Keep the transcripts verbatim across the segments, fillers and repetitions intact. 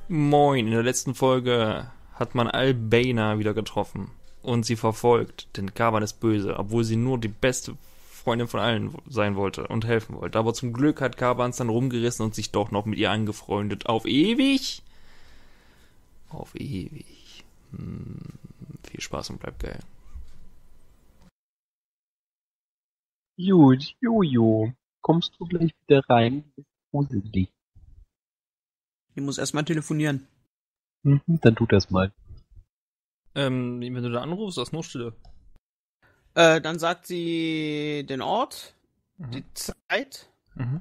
Moin, in der letzten Folge hat man Albana wieder getroffen und sie verfolgt, denn Kaban ist böse, obwohl sie nur die beste Freundin von allen sein wollte und helfen wollte. Aber zum Glück hat Kaban es dann rumgerissen und sich doch noch mit ihr angefreundet. Auf ewig? Auf ewig. Hm, viel Spaß und bleibt geil. Gut, Jojo, kommst du gleich wieder rein? Ist gruselig. Ich muss erstmal telefonieren. Mhm, dann tut das mal. Ähm, wenn du da anrufst, das ist nur Stille. Äh, dann sagt sie den Ort, Mhm. die Zeit Mhm.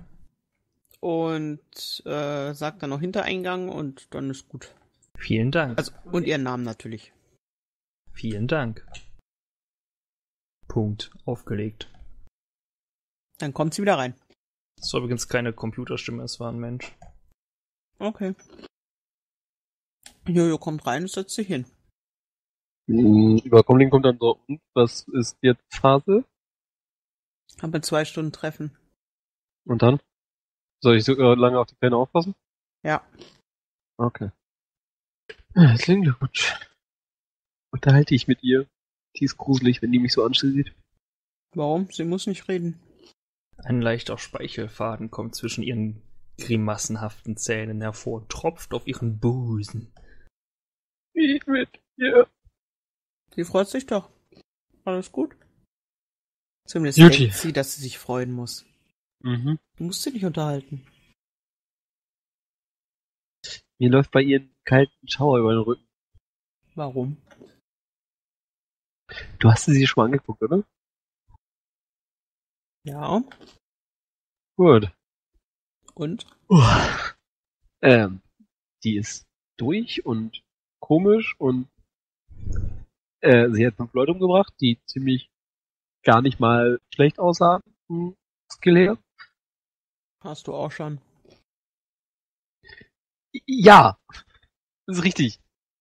und äh, sagt dann noch Hintereingang und dann ist gut. Vielen Dank. Also, und ihren Namen natürlich. Vielen Dank. Punkt. Aufgelegt. Dann kommt sie wieder rein. Das war übrigens keine Computerstimme, es war ein Mensch. Okay. Jojo kommt rein und setzt sich hin. Mhm, über Comlink kommt dann so, und was ist jetzt Phase? Haben wir zwei Stunden Treffen. Und dann? Soll ich so äh, lange auf die Kleine aufpassen? Ja. Okay. Ja, das klingt gut. Unterhalte ich mit ihr. Die ist gruselig, wenn die mich so ansieht. Warum? Sie muss nicht reden. Ein leichter Speichelfaden kommt zwischen ihren grimassenhaften Zähnen hervor und tropft auf ihren Busen. Ich mit ihr. Sie freut sich doch. Alles gut. Zumindest Juti. denkt sie, dass sie sich freuen muss. Mhm. Du musst sie nicht unterhalten. Mir läuft bei ihr ein kalten Schauer über den Rücken. Warum? Du hast sie schon mal angeguckt, oder? Ja. Gut. Und? Uah. Ähm, die ist durch und komisch und äh, sie hat fünf Leute umgebracht, die ziemlich gar nicht mal schlecht aussahen, vom Skill her. Hast du auch schon. Ja, das ist richtig.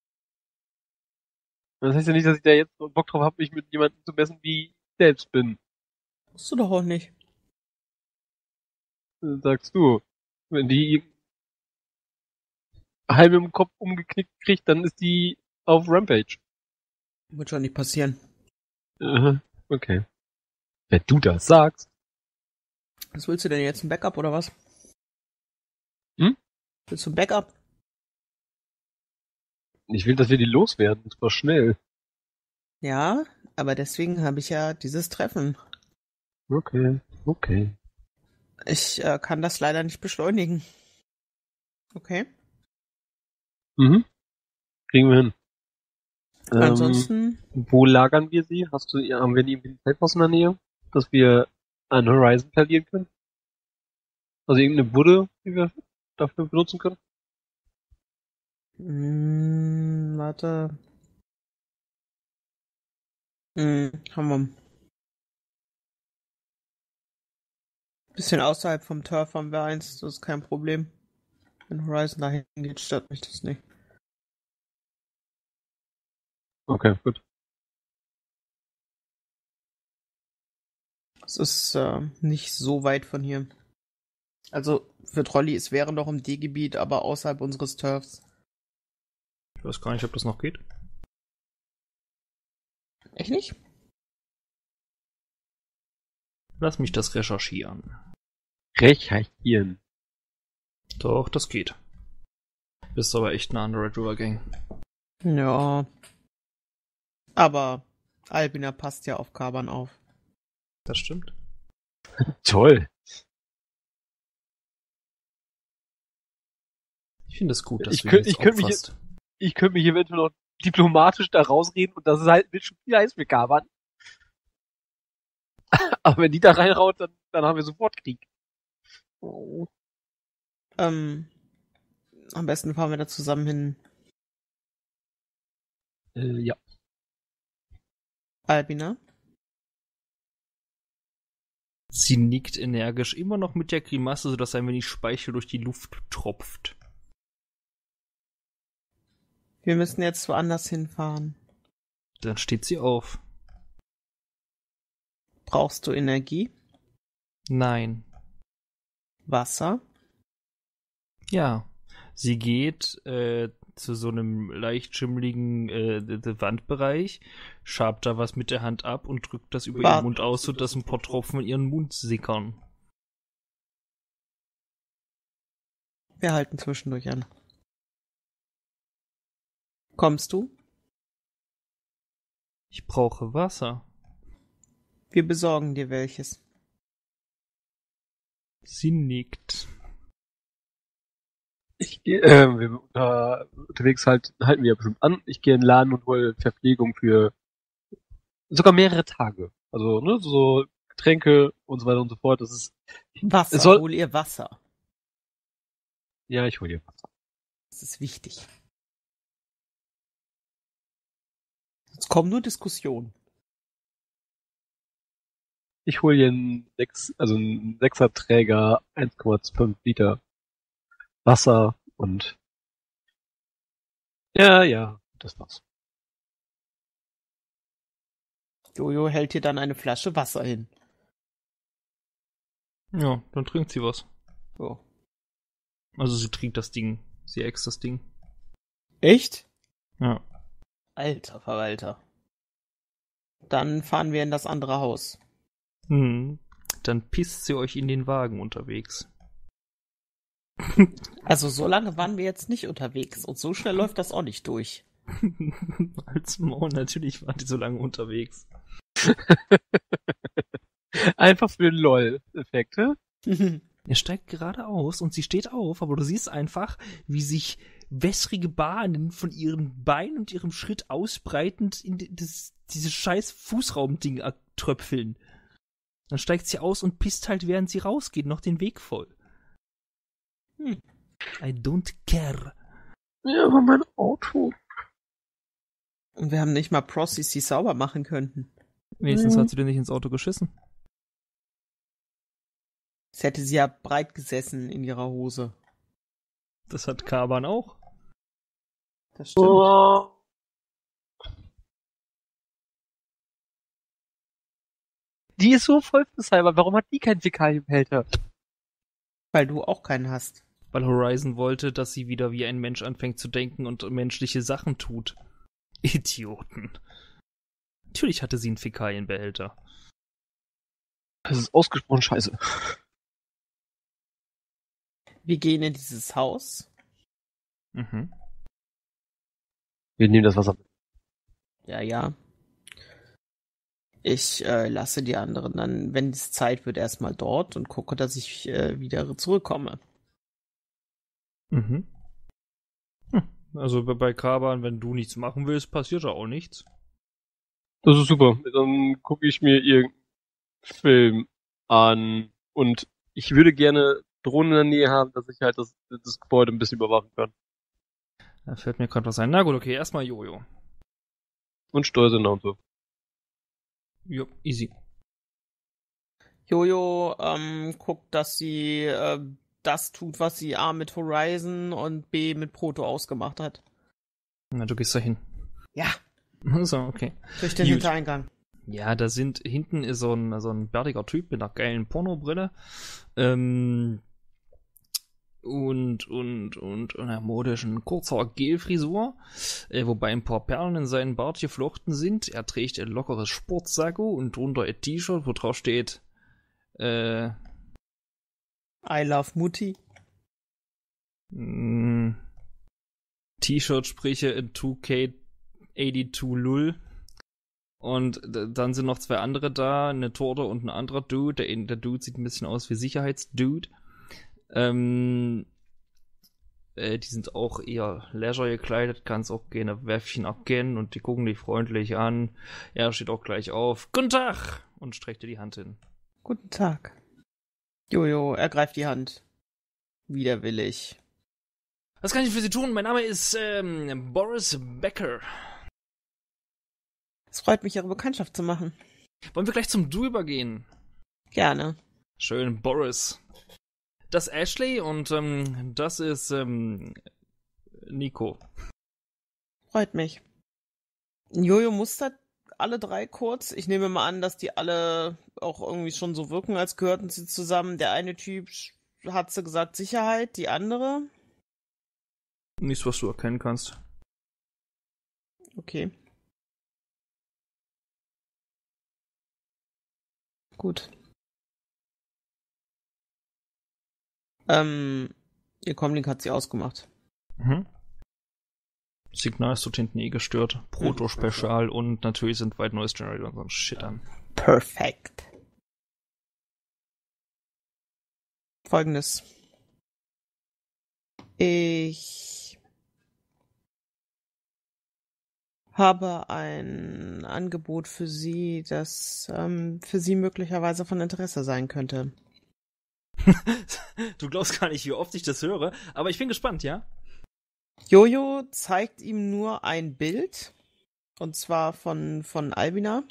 Das heißt ja nicht, dass ich da jetzt so Bock drauf habe, mich mit jemandem zu messen, wie ich selbst bin. Musst du doch auch nicht. Das sagst du. Wenn die halb im Kopf umgeknickt kriegt, dann ist die auf Rampage. Wird schon nicht passieren. Äh, okay. Wenn du das sagst. Was willst du denn jetzt? Ein Backup oder was? Hm? Willst du ein Backup? Ich will, dass wir die loswerden. Das war schnell. Ja, aber deswegen habe ich ja dieses Treffen. Okay, okay. Ich äh, kann das leider nicht beschleunigen. Okay. Mhm. Kriegen wir hin. Ähm, Ansonsten, wo lagern wir sie? Hast du, haben wir die im Zeitpass in der Nähe? Dass wir einen Horizon verlieren können? Also irgendeine Bude, die wir dafür benutzen können? mh, warte. Mh, haben wir ein bisschen außerhalb vom Turf haben wir eins, das ist kein Problem. Wenn Horizon dahin geht, stört mich das nicht. Okay, gut. Es ist äh, nicht so weit von hier. Also für Trolli, es wäre noch im D-Gebiet, aber außerhalb unseres Turfs. Ich weiß gar nicht, ob das noch geht. Echt nicht? Lass mich das recherchieren. Recherchieren. Doch, das geht. Bist aber echt nah an der Red River Gang. Ja. Aber Albina passt ja auf Kaban auf. Das stimmt. Toll. Ich finde es gut, dass Ich du könnt- ihn ich könnt mich opferst. Ich könnte mich eventuell noch diplomatisch da rausreden und das ist halt mit schon viel heiß für Kaban. Aber wenn die da reinraut, dann, dann haben wir sofort Krieg. Oh. Ähm, am besten fahren wir da zusammen hin. Äh, ja. Albina? Sie nickt energisch, immer noch mit der Grimasse, sodass ein wenig Speichel durch die Luft tropft. Wir müssen jetzt woanders hinfahren. Dann steht sie auf. Brauchst du Energie? Nein. Wasser? Ja. Sie geht äh, zu so einem leicht schimmligen äh, Wandbereich, schabt da was mit der Hand ab und drückt das über Warte. ihren Mund aus, sodass ein paar Tropfen in ihren Mund sickern. Wir halten zwischendurch an. Kommst du? Ich brauche Wasser. Wir besorgen dir welches. Sie nickt. Ich gehe, äh, wir, äh, unterwegs halt, halten wir ja bestimmt an. Ich gehe in den Laden und hole Verpflegung für sogar mehrere Tage. Also, ne, so Getränke und so weiter und so fort. Das ist, Wasser, es soll, hol ihr Wasser. ja, ich hole dir Wasser. Das ist wichtig. Jetzt kommen nur Diskussionen. Ich hole dir einen sechs, also einen Sechser-Träger, eins Komma fünf Liter Wasser und ja, ja, das war's. Jojo hält dir dann eine Flasche Wasser hin. Ja, dann trinkt sie was. So. Also sie trinkt das Ding. Sie äxt das Ding. Echt? Ja. Alter Verwalter. Dann fahren wir in das andere Haus. Hm. Dann pisst sie euch in den Wagen unterwegs. Also so lange waren wir jetzt nicht unterwegs und so schnell läuft das auch nicht durch. Als Maul, natürlich waren die so lange unterwegs. Einfach für den LOL-Effekt, hä? Er steigt gerade aus und sie steht auf, aber du siehst einfach, wie sich wässrige Bahnen von ihren Beinen und ihrem Schritt ausbreitend in das, dieses scheiß Fußraumding tröpfeln. Dann steigt sie aus und pisst halt, während sie rausgeht, noch den Weg voll. Hm. I don't care. Ja, aber mein Auto. Und wir haben nicht mal Prossies, die sauber machen könnten. Wenigstens Hm. hat sie dir nicht ins Auto geschissen. Es hätte sie ja breit gesessen in ihrer Hose. Das hat Kaban auch. Das stimmt. Oh. Die ist so vollfresshalber. Warum hat die keinen Fäkalienbehälter? Weil du auch keinen hast. Weil Horizon wollte, dass sie wieder wie ein Mensch anfängt zu denken und menschliche Sachen tut. Idioten. Natürlich hatte sie einen Fäkalienbehälter. Das ist ausgesprochen scheiße. Wir gehen in dieses Haus. Mhm. Wir nehmen das Wasser mit. Ja, ja. Ich äh, lasse die anderen dann, wenn es Zeit wird, erstmal dort und gucke, dass ich äh, wieder zurückkomme. Mhm. Hm. Also bei- bei Kaban, wenn du nichts machen willst, passiert da auch nichts. Das ist super. Dann gucke ich mir irgendeinen Film an und ich würde gerne Drohnen in der Nähe haben, dass ich halt das, das Gebäude ein bisschen überwachen kann. Da fällt mir gerade was ein. Na gut, okay, erstmal Jojo. Und Steuersender und so. Jo, easy. Jojo ähm, guckt, dass sie äh, das tut, was sie A mit Horizon und B mit Proto ausgemacht hat. Na, du gehst da hin. Ja, So, okay. durch den Gut. Hintereingang. Ja, da sind, hinten ist so ein, so ein bärtiger Typ mit einer geilen Pornobrille. Ähm, und, und, und einer modischen kurzer Gelfrisur, äh, wobei ein paar Perlen in seinen Bart geflochten sind. Er trägt ein lockeres Sportsacko und drunter ein T-Shirt, wo drauf steht, äh, I love Mutti. mh, T-Shirt-Sprüche in zwei K zweiundachtzig Lull. Und d- dann sind noch zwei andere da, eine Torte und ein anderer Dude. Der, der Dude sieht ein bisschen aus wie Sicherheitsdude. Ähm, äh, die sind auch eher leisure gekleidet, kannst auch gerne Wäffchen erkennen und die gucken dich freundlich an. Er steht auch gleich auf. Guten Tag! Und streckt dir die Hand hin. Guten Tag. Jojo, ergreift die Hand. Widerwillig. Was kann ich für Sie tun? Mein Name ist ähm, Boris Becker. Es freut mich, Ihre Bekanntschaft zu machen. Wollen wir gleich zum Du übergehen? Gerne. Schön, Boris. Das ist Ashley und ähm, das ist ähm, Nico. Freut mich. Jojo mustert alle drei kurz. Ich nehme mal an, dass die alle auch irgendwie schon so wirken, als gehörten sie zusammen. Der eine Typ hat sie gesagt Sicherheit, die andere. Nichts, was du erkennen kannst. Okay. Gut. Ähm, ihr Comlink hat sie ausgemacht. Mhm. Signal ist dort hinten eh gestört. Proto-Spezial mhm. und natürlich sind White Noise Generator und so ein Shit an. Perfekt. Folgendes. Ich habe ein Angebot für Sie, das ähm, für Sie möglicherweise von Interesse sein könnte. Du glaubst gar nicht, wie oft ich das höre, aber ich bin gespannt, ja? Jojo zeigt ihm nur ein Bild, und zwar von, von Albina.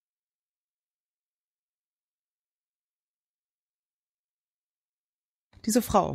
Diese Frau.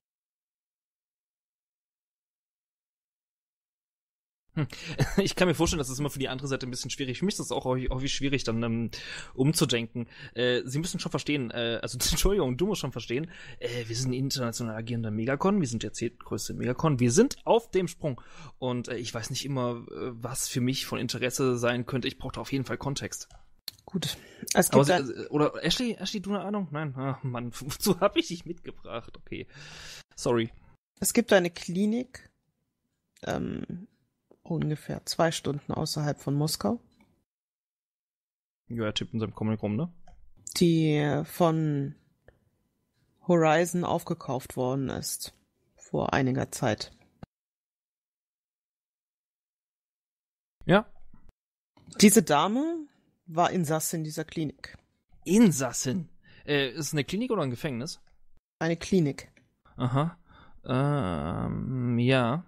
Hm. Ich kann mir vorstellen, das ist immer für die andere Seite ein bisschen schwierig. Für mich ist das auch häufig schwierig, dann ähm, umzudenken. Äh, Sie müssen schon verstehen, äh, also Entschuldigung, du musst schon verstehen, äh, wir sind ein international agierender Megacon, wir sind der zehntgrößte Megacon, wir sind auf dem Sprung. Und äh, ich weiß nicht immer, äh, was für mich von Interesse sein könnte. Ich brauche da auf jeden Fall Kontext. Gut. Es gibt Aber, äh, oder Ashley, Ashley, du eine Ahnung? Nein, ach, Mann, so habe ich dich mitgebracht. Okay, sorry. Es gibt eine Klinik, ähm, ungefähr zwei Stunden außerhalb von Moskau. Ja, er tippt in seinem Comic rum, ne? Die von Horizon aufgekauft worden ist. Vor einiger Zeit. Ja. Diese Dame war Insassin dieser Klinik. Insassin? Äh, ist es eine Klinik oder ein Gefängnis? Eine Klinik. Aha. Ähm, ja.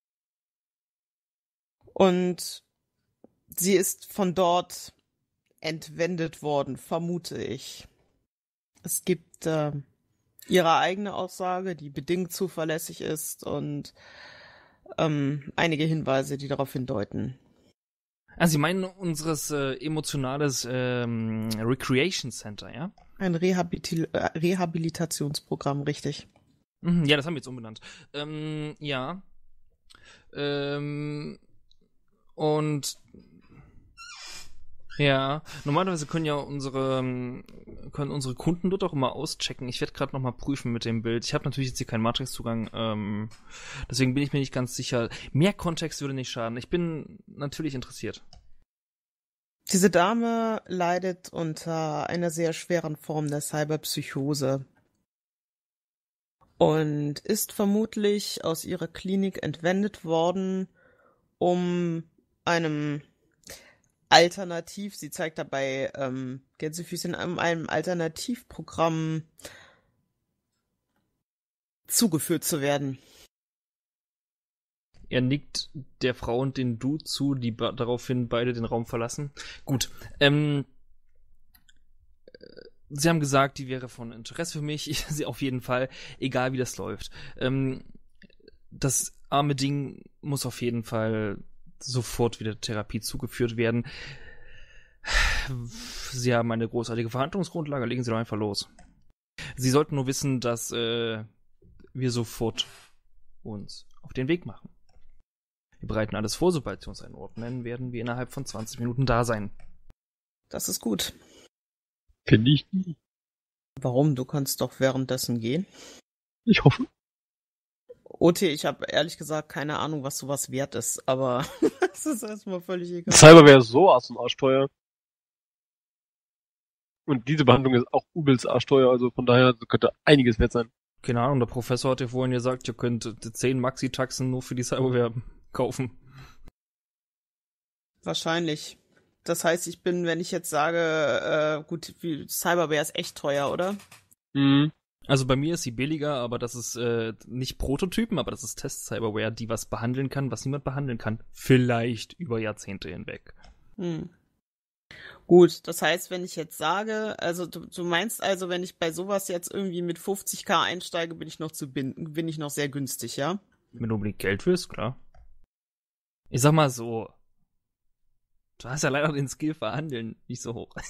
Und sie ist von dort entwendet worden, vermute ich. Es gibt äh, ihre eigene Aussage, die bedingt zuverlässig ist und ähm, einige Hinweise, die darauf hindeuten. Also Sie meinen unseres äh, emotionales ähm, Recreation Center, ja? Ein Rehabilit- äh, Rehabilitationsprogramm, richtig. Mhm, ja, das haben wir jetzt umbenannt. Ähm, ja. Ähm, und ja, normalerweise können ja unsere können unsere Kunden dort auch immer auschecken. Ich werde gerade noch mal prüfen mit dem Bild. Ich habe natürlich jetzt hier keinen Matrix-Zugang, ähm, deswegen bin ich mir nicht ganz sicher. Mehr Kontext würde nicht schaden. Ich bin natürlich interessiert. Diese Dame leidet unter einer sehr schweren Form der Cyberpsychose und ist vermutlich aus ihrer Klinik entwendet worden, um einem Alternativ, sie zeigt dabei ähm, Gänsefüßchen, um einem Alternativprogramm zugeführt zu werden. Er nickt der Frau und den Dude zu, die ba- daraufhin beide den Raum verlassen. Gut, ähm, Sie haben gesagt, die wäre von Interesse für mich. Ich sie auf jeden Fall, egal wie das läuft. Ähm, das arme Ding muss auf jeden Fall sofort wieder Therapie zugeführt werden. Sie haben eine großartige Verhandlungsgrundlage, legen Sie doch einfach los. Sie sollten nur wissen, dass äh, wir sofort uns auf den Weg machen. Wir bereiten alles vor, sobald Sie uns einen Ort nennen, werden wir innerhalb von zwanzig Minuten da sein. Das ist gut. Finde ich nie. Warum? Du kannst doch währenddessen gehen. Ich hoffe. O T, ich habe ehrlich gesagt keine Ahnung, was sowas wert ist, aber das ist erstmal völlig egal. Cyberware ist so arsch und arschteuer. Und diese Behandlung ist auch übelst arschteuer, also von daher könnte einiges wert sein. Keine Ahnung, der Professor hat ja vorhin gesagt, ihr könnt zehn Maxi-Taxen nur für die Cyberware kaufen. Wahrscheinlich. Das heißt, ich bin, wenn ich jetzt sage, äh, gut, wie, Cyberware ist echt teuer, oder? Mhm. Also bei mir ist sie billiger, aber das ist äh, nicht Prototypen, aber das ist Test-Cyberware, die was behandeln kann, was niemand behandeln kann. Vielleicht über Jahrzehnte hinweg. Hm. Gut, das heißt, wenn ich jetzt sage, also du, du meinst also, wenn ich bei sowas jetzt irgendwie mit fünfzigtausend einsteige, bin ich noch zu binden, bin ich noch sehr günstig, ja? Wenn du unbedingt Geld willst, klar. Ich sag mal so, du hast ja leider den Skill verhandeln nicht so hoch.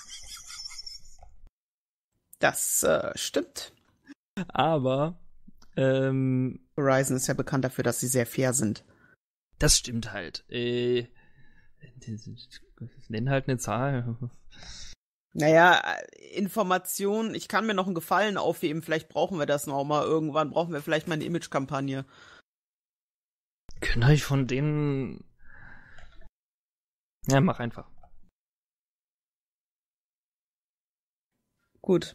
Das äh, stimmt. Aber Ähm, Verizon ist ja bekannt dafür, dass sie sehr fair sind. Das stimmt halt. Äh, nenn halt eine Zahl. Naja, Information, ich kann mir noch einen Gefallen aufheben, vielleicht brauchen wir das noch mal irgendwann, brauchen wir vielleicht mal eine Image-Kampagne. Könnte ich von denen... Ja, mach einfach. Gut.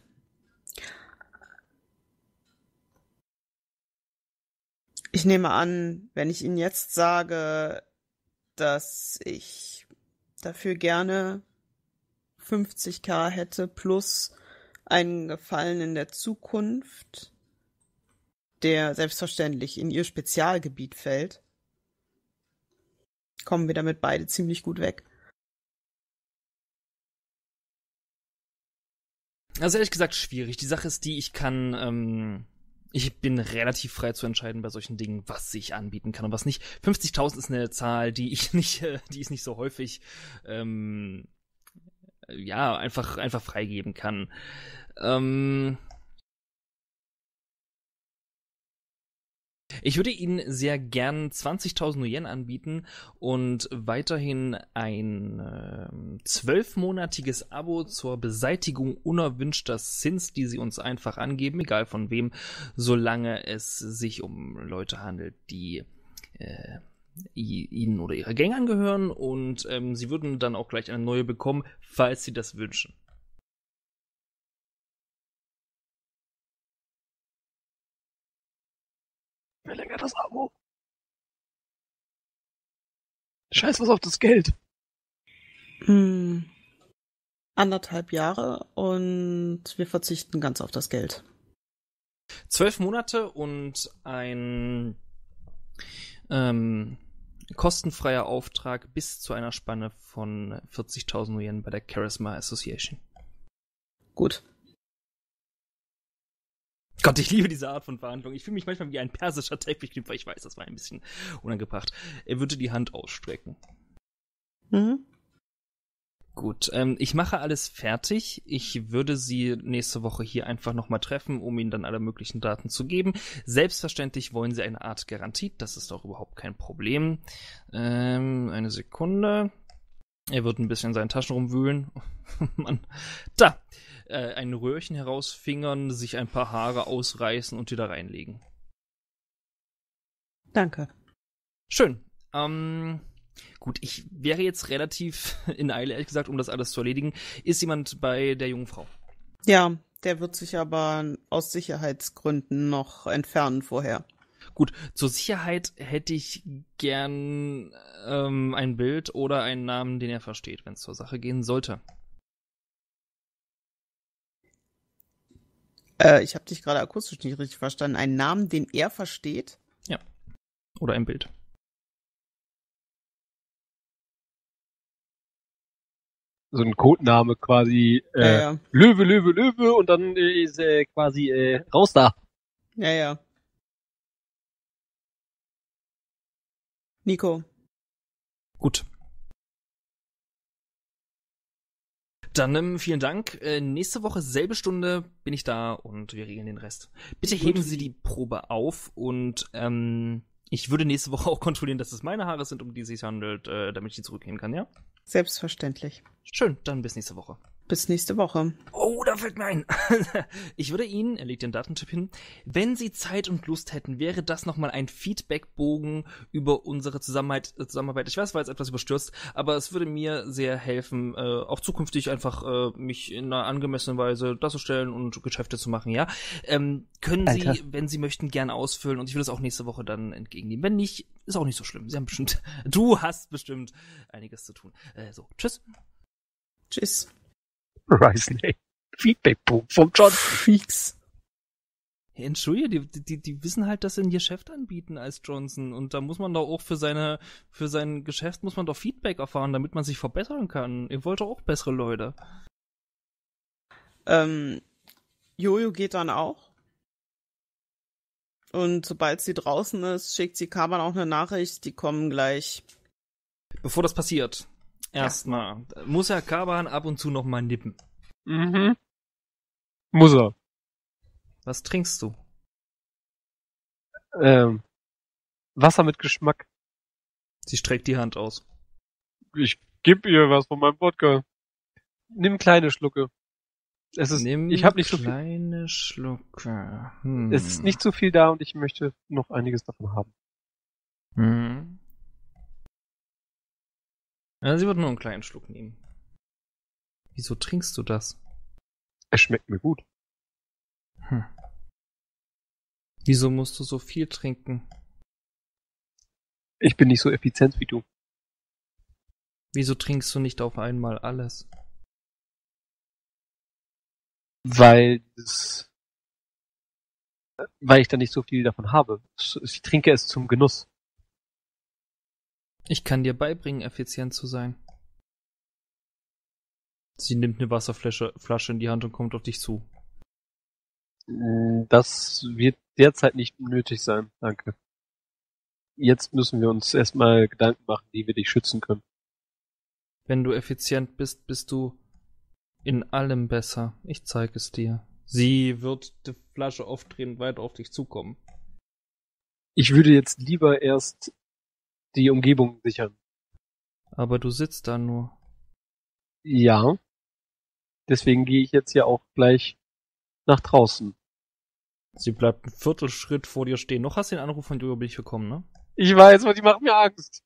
Ich nehme an, wenn ich Ihnen jetzt sage, dass ich dafür gerne fünfzigtausend hätte plus einen Gefallen in der Zukunft, der selbstverständlich in Ihr Spezialgebiet fällt, kommen wir damit beide ziemlich gut weg. Also ehrlich gesagt schwierig. Die Sache ist die, ich kann, ähm, ich bin relativ frei zu entscheiden bei solchen Dingen, was ich anbieten kann und was nicht. fünfzigtausend ist eine Zahl, die ich nicht, äh, die ist nicht so häufig, ähm, ja, einfach, einfach freigeben kann. Ähm, Ich würde Ihnen sehr gern zwanzigtausend Yen anbieten und weiterhin ein zwölfmonatiges äh, Abo zur Beseitigung unerwünschter Sins, die Sie uns einfach angeben, egal von wem, solange es sich um Leute handelt, die äh, Ihnen oder Ihrer Gang angehören, und ähm, Sie würden dann auch gleich eine neue bekommen, falls Sie das wünschen. Verlängert das Abo. Scheiß was auf das Geld. Hm. Anderthalb Jahre und wir verzichten ganz auf das Geld. Zwölf Monate und ein ähm, kostenfreier Auftrag bis zu einer Spanne von vierzigtausend Yen bei der Charisma Association. Gut. Gott, ich liebe diese Art von Verhandlung. Ich fühle mich manchmal wie ein persischer Teppichknüpfer. Ich weiß, das war ein bisschen unangebracht. Er würde die Hand ausstrecken. Mhm. Gut, ähm, ich mache alles fertig. Ich würde Sie nächste Woche hier einfach nochmal treffen, um Ihnen dann alle möglichen Daten zu geben. Selbstverständlich wollen Sie eine Art Garantie. Das ist auch überhaupt kein Problem. Ähm, eine Sekunde. Er wird ein bisschen in seinen Taschen rumwühlen. Mann. Da. Äh, ein Röhrchen herausfingern, sich ein paar Haare ausreißen und wieder reinlegen. Danke. Schön. Ähm, gut, ich wäre jetzt relativ in Eile, ehrlich gesagt, um das alles zu erledigen. Ist jemand bei der jungen Frau? Ja, der wird sich aber aus Sicherheitsgründen noch entfernen vorher. Gut, zur Sicherheit hätte ich gern ähm, ein Bild oder einen Namen, den er versteht, wenn es zur Sache gehen sollte. Äh, ich habe dich gerade akustisch nicht richtig verstanden. Einen Namen, den er versteht? Ja. Oder ein Bild. So ein Codename quasi, äh, Ja, ja. Löwe, Löwe, Löwe, und dann äh, ist äh, quasi äh, raus da. Ja, ja. Nico. Gut. Dann ähm, vielen Dank. Äh, nächste Woche, selbe Stunde, bin ich da und wir regeln den Rest. Bitte heben Sie die Probe auf und ähm, ich würde nächste Woche auch kontrollieren, dass es meine Haare sind, um die es sich handelt, äh, damit ich die zurücknehmen kann, ja? Selbstverständlich. Schön, dann bis nächste Woche. Bis nächste Woche. Oh, da fällt mir ein. Ich würde Ihnen, er legt den Datentipp hin, wenn Sie Zeit und Lust hätten, wäre das nochmal ein Feedbackbogen über unsere Zusammenarbeit. Zusammenarbeit. Ich weiß, war jetzt etwas überstürzt, aber es würde mir sehr helfen, äh, auch zukünftig einfach äh, mich in einer angemessenen Weise darzustellen und Geschäfte zu machen, ja? Ähm, können Alter. Sie, wenn Sie möchten, gerne ausfüllen und ich würde es auch nächste Woche dann entgegennehmen. Wenn nicht, ist auch nicht so schlimm. Sie haben bestimmt, du hast bestimmt einiges zu tun. Äh, so, tschüss. Tschüss. Horizon, ey. Feedback-Punkt vom John. Freaks. Hey, Entschuldige, die, die, die wissen halt, dass sie ein Geschäft anbieten als Johnson und da muss man doch auch für seine, für sein Geschäft muss man doch Feedback erfahren, damit man sich verbessern kann. Ihr wollt doch auch bessere Leute. Ähm, Jojo geht dann auch. Und sobald sie draußen ist, schickt sie Kaban auch eine Nachricht, die kommen gleich. Bevor das passiert, erstmal, muss Herr Kaban ab und zu noch mal nippen. Mhm. Muss er. Was trinkst du? Ähm, Wasser mit Geschmack. Sie streckt die Hand aus. Ich geb ihr was von meinem Wodka. Nimm kleine Schlucke. Es ist, Nimm ich habe nicht so viel, kleine Schlucke. Hm. es ist nicht so viel da und ich möchte noch einiges davon haben. Hm. Ja, sie wird nur einen kleinen Schluck nehmen. Wieso trinkst du das? Es schmeckt mir gut. Hm. Wieso musst du so viel trinken? Ich bin nicht so effizient wie du. Wieso trinkst du nicht auf einmal alles? Weil es, weil ich da nicht so viel davon habe. Ich trinke es zum Genuss. Ich kann dir beibringen, effizient zu sein. Sie nimmt eine Wasserflasche Flasche in die Hand und kommt auf dich zu. Das wird derzeit nicht nötig sein, danke. Jetzt müssen wir uns erstmal Gedanken machen, wie wir dich schützen können. Wenn du effizient bist, bist du in allem besser. Ich zeige es dir. Sie wird die Flasche aufdrehen und weiter auf dich zukommen. Ich würde jetzt lieber erst die Umgebung sichern. Aber du sitzt da nur. Ja. Deswegen gehe ich jetzt ja auch gleich nach draußen. Sie bleibt einen Viertelschritt vor dir stehen. Noch hast du den Anruf von Jojo Billig bekommen, ne? Ich weiß, aber die machen mir Angst.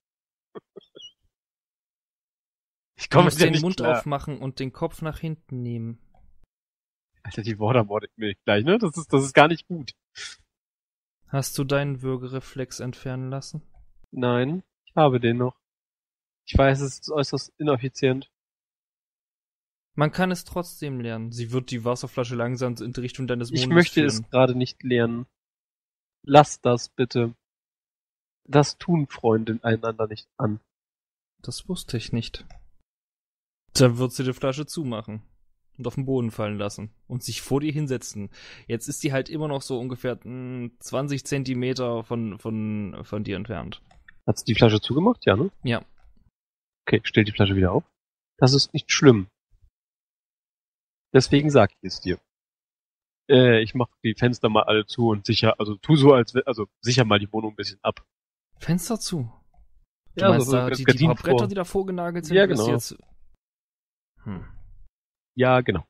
Ich Du komme musst ja den nicht Mund klar. aufmachen und den Kopf nach hinten nehmen. Alter, die Worte mordet mir gleich, ne? Das ist, das ist gar nicht gut. Hast du deinen Würgereflex entfernen lassen? Nein, ich habe den noch. Ich weiß, es ist äußerst ineffizient. Man kann es trotzdem lernen. Sie wird die Wasserflasche langsam in die Richtung deines Mondes Ich möchte führen. es gerade nicht lernen. Lass das bitte. Das tun Freunde einander nicht an. Das wusste ich nicht. Dann wird sie die Flasche zumachen und auf den Boden fallen lassen und sich vor dir hinsetzen. Jetzt ist sie halt immer noch so ungefähr mh, zwanzig Zentimeter von, von, von dir entfernt. Hat sie die Flasche zugemacht? Ja, ne? Ja. Okay, stell die Flasche wieder auf. Das ist nicht schlimm. Deswegen sag ich es dir. Äh, ich mach die Fenster mal alle zu und sicher, also tu so, als, also sicher mal die Wohnung ein bisschen ab. Fenster zu. Du Ja, meinst so- so da die, die Gardinen paar Bretter, vor. die davor genagelt sind? Ja, willst du genau. Jetzt... Hm. Ja, genau.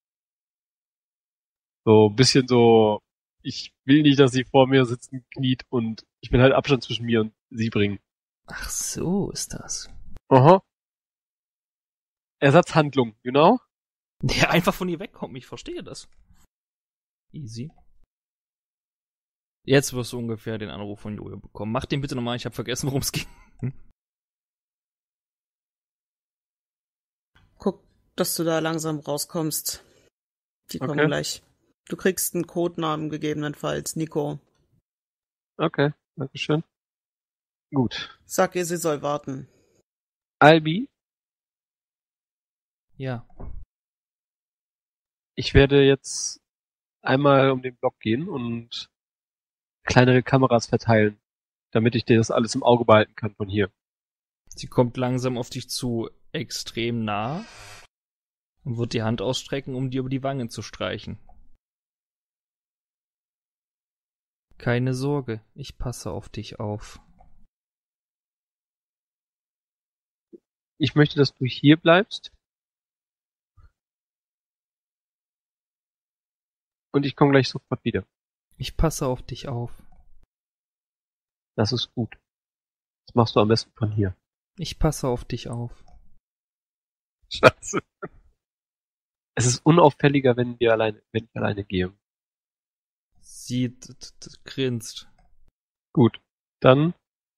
So ein bisschen so, ich will nicht, dass sie vor mir sitzen, kniet und ich will halt Abstand zwischen mir und sie bringen. Ach so ist das. Aha. Ersatzhandlung, you know? Ja, einfach von ihr wegkommen, ich verstehe das. Easy. Jetzt wirst du ungefähr den Anruf von Jojo bekommen. Mach den bitte nochmal, ich habe vergessen, worum es ging. Guck, dass du da langsam rauskommst. Die kommen Okay. gleich. Du kriegst einen Codenamen gegebenenfalls, Nico. Okay, dankeschön. Gut. Sag ihr, sie soll warten. Albi, Ja. ich werde jetzt einmal um den Block gehen und kleinere Kameras verteilen, damit ich dir das alles im Auge behalten kann von hier. Sie kommt langsam auf dich zu, extrem nah. Und wird die Hand ausstrecken, um dir über die Wangen zu streichen. Keine Sorge, ich passe auf dich auf. Ich möchte, dass du hier bleibst. Und ich komme gleich sofort wieder. Ich passe auf dich auf. Das ist gut. Das machst du am besten von hier. Ich passe auf dich auf. Scheiße. Es ist unauffälliger, wenn wir alleine, wenn ich alleine gehe. Sie t- t- t- grinst. Gut. Dann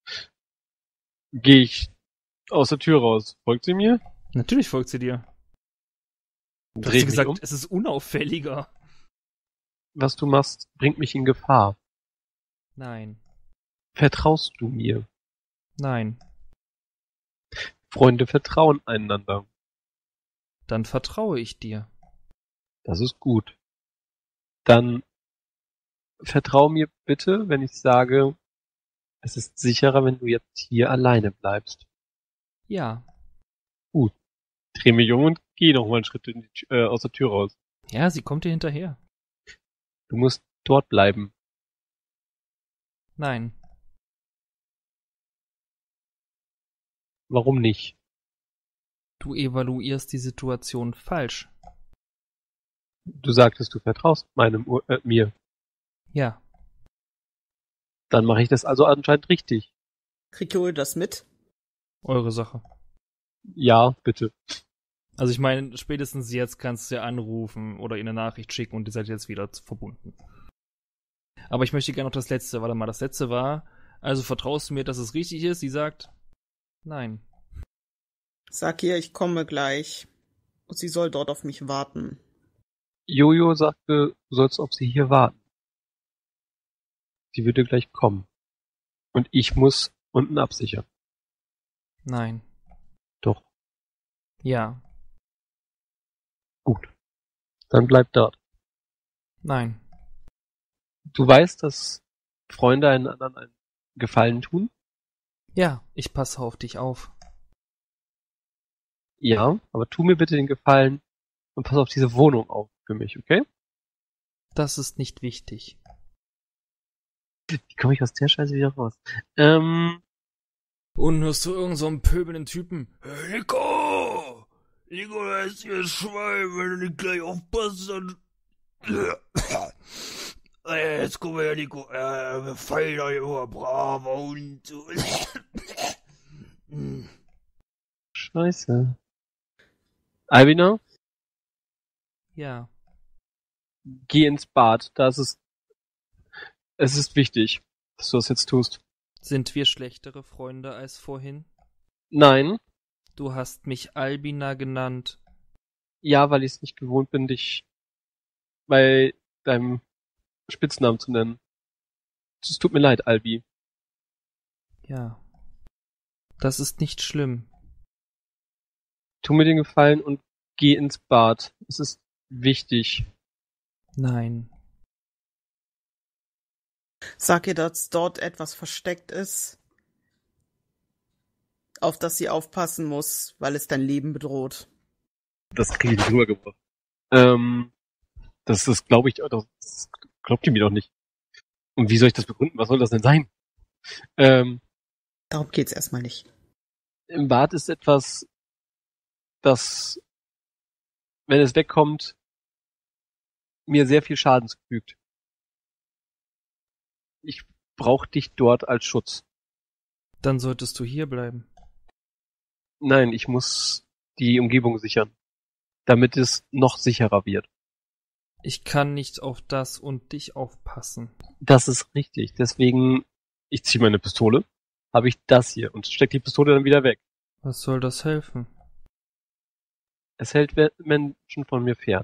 gehe ich aus der Tür raus. Folgt sie mir? Natürlich folgt sie dir. Du hast Dreh ja mich gesagt, um. es ist unauffälliger. Was du machst, bringt mich in Gefahr. Nein. Vertraust du mir? Nein. Freunde vertrauen einander. Dann vertraue ich dir. Das ist gut. Dann vertrau mir bitte, wenn ich sage, es ist sicherer, wenn du jetzt hier alleine bleibst. Ja. Dreh mich um und geh noch mal einen Schritt in die, Tür- äh, aus der Tür raus. Ja, sie kommt dir hinterher. Du musst dort bleiben. Nein. Warum nicht? Du evaluierst die Situation falsch. Du sagtest, du vertraust meinem Ur äh, mir. Ja. Dann mache ich das also anscheinend richtig. Kriegt Joel das mit? Eure Sache. Ja, bitte. Also ich meine, spätestens jetzt kannst du ja anrufen oder ihr eine Nachricht schicken und ihr seid jetzt wieder verbunden. Aber ich möchte gerne noch das Letzte, warte mal, das Letzte war, also vertraust du mir, dass es richtig ist? Sie sagt, nein. Sag ihr, ich komme gleich. Und sie soll dort auf mich warten. Jojo sagte, du sollst auf sie hier warten. Sie würde gleich kommen. Und ich muss unten absichern. Nein. Doch. Ja. Gut. Dann bleib dort. Nein. Du weißt, dass Freunde einen anderen einen Gefallen tun? Ja, ich passe auf dich auf. Ja, aber tu mir bitte den Gefallen und pass auf diese Wohnung auf für mich, okay? Das ist nicht wichtig. Wie komme ich aus der Scheiße wieder raus? Ähm, Und hörst du irgend so einen pöbelnden Typen? Hey, Nico! Nico, da ist hier ein Schwein, wenn du nicht gleich aufpasst, dann... Äh, Jetzt komm her, Nico. Äh, wir fallen da immer braver Hund. Scheiße. Albina, Ja. geh ins Bad. Das ist, es ist wichtig, dass du das jetzt tust. Sind wir schlechtere Freunde als vorhin? Nein. Du hast mich Albina genannt. Ja, weil ich es nicht gewohnt bin, dich bei deinem Spitznamen zu nennen. Es tut mir leid, Albi. Ja. Das ist nicht schlimm. Tu mir den Gefallen und geh ins Bad. Es ist wichtig. Nein. Sag ihr, dass dort etwas versteckt ist, auf das sie aufpassen muss, weil es dein Leben bedroht. Das kriege ich nicht rübergebracht. Ähm, das ist, glaube ich, das glaubt ihr mir doch nicht. Und wie soll ich das begründen? Was soll das denn sein? Ähm, Darum geht's erstmal nicht. im Bad ist etwas, das, wenn es wegkommt, mir sehr viel Schaden zufügt. Ich brauche dich dort als Schutz. Dann solltest du hier bleiben. Nein, ich muss die Umgebung sichern, damit es noch sicherer wird. Ich kann nicht auf das und dich aufpassen. Das ist richtig. Deswegen, ich ziehe meine Pistole, habe ich das hier und steck die Pistole dann wieder weg. Was soll das helfen? Es hält we- Menschen von mir fern.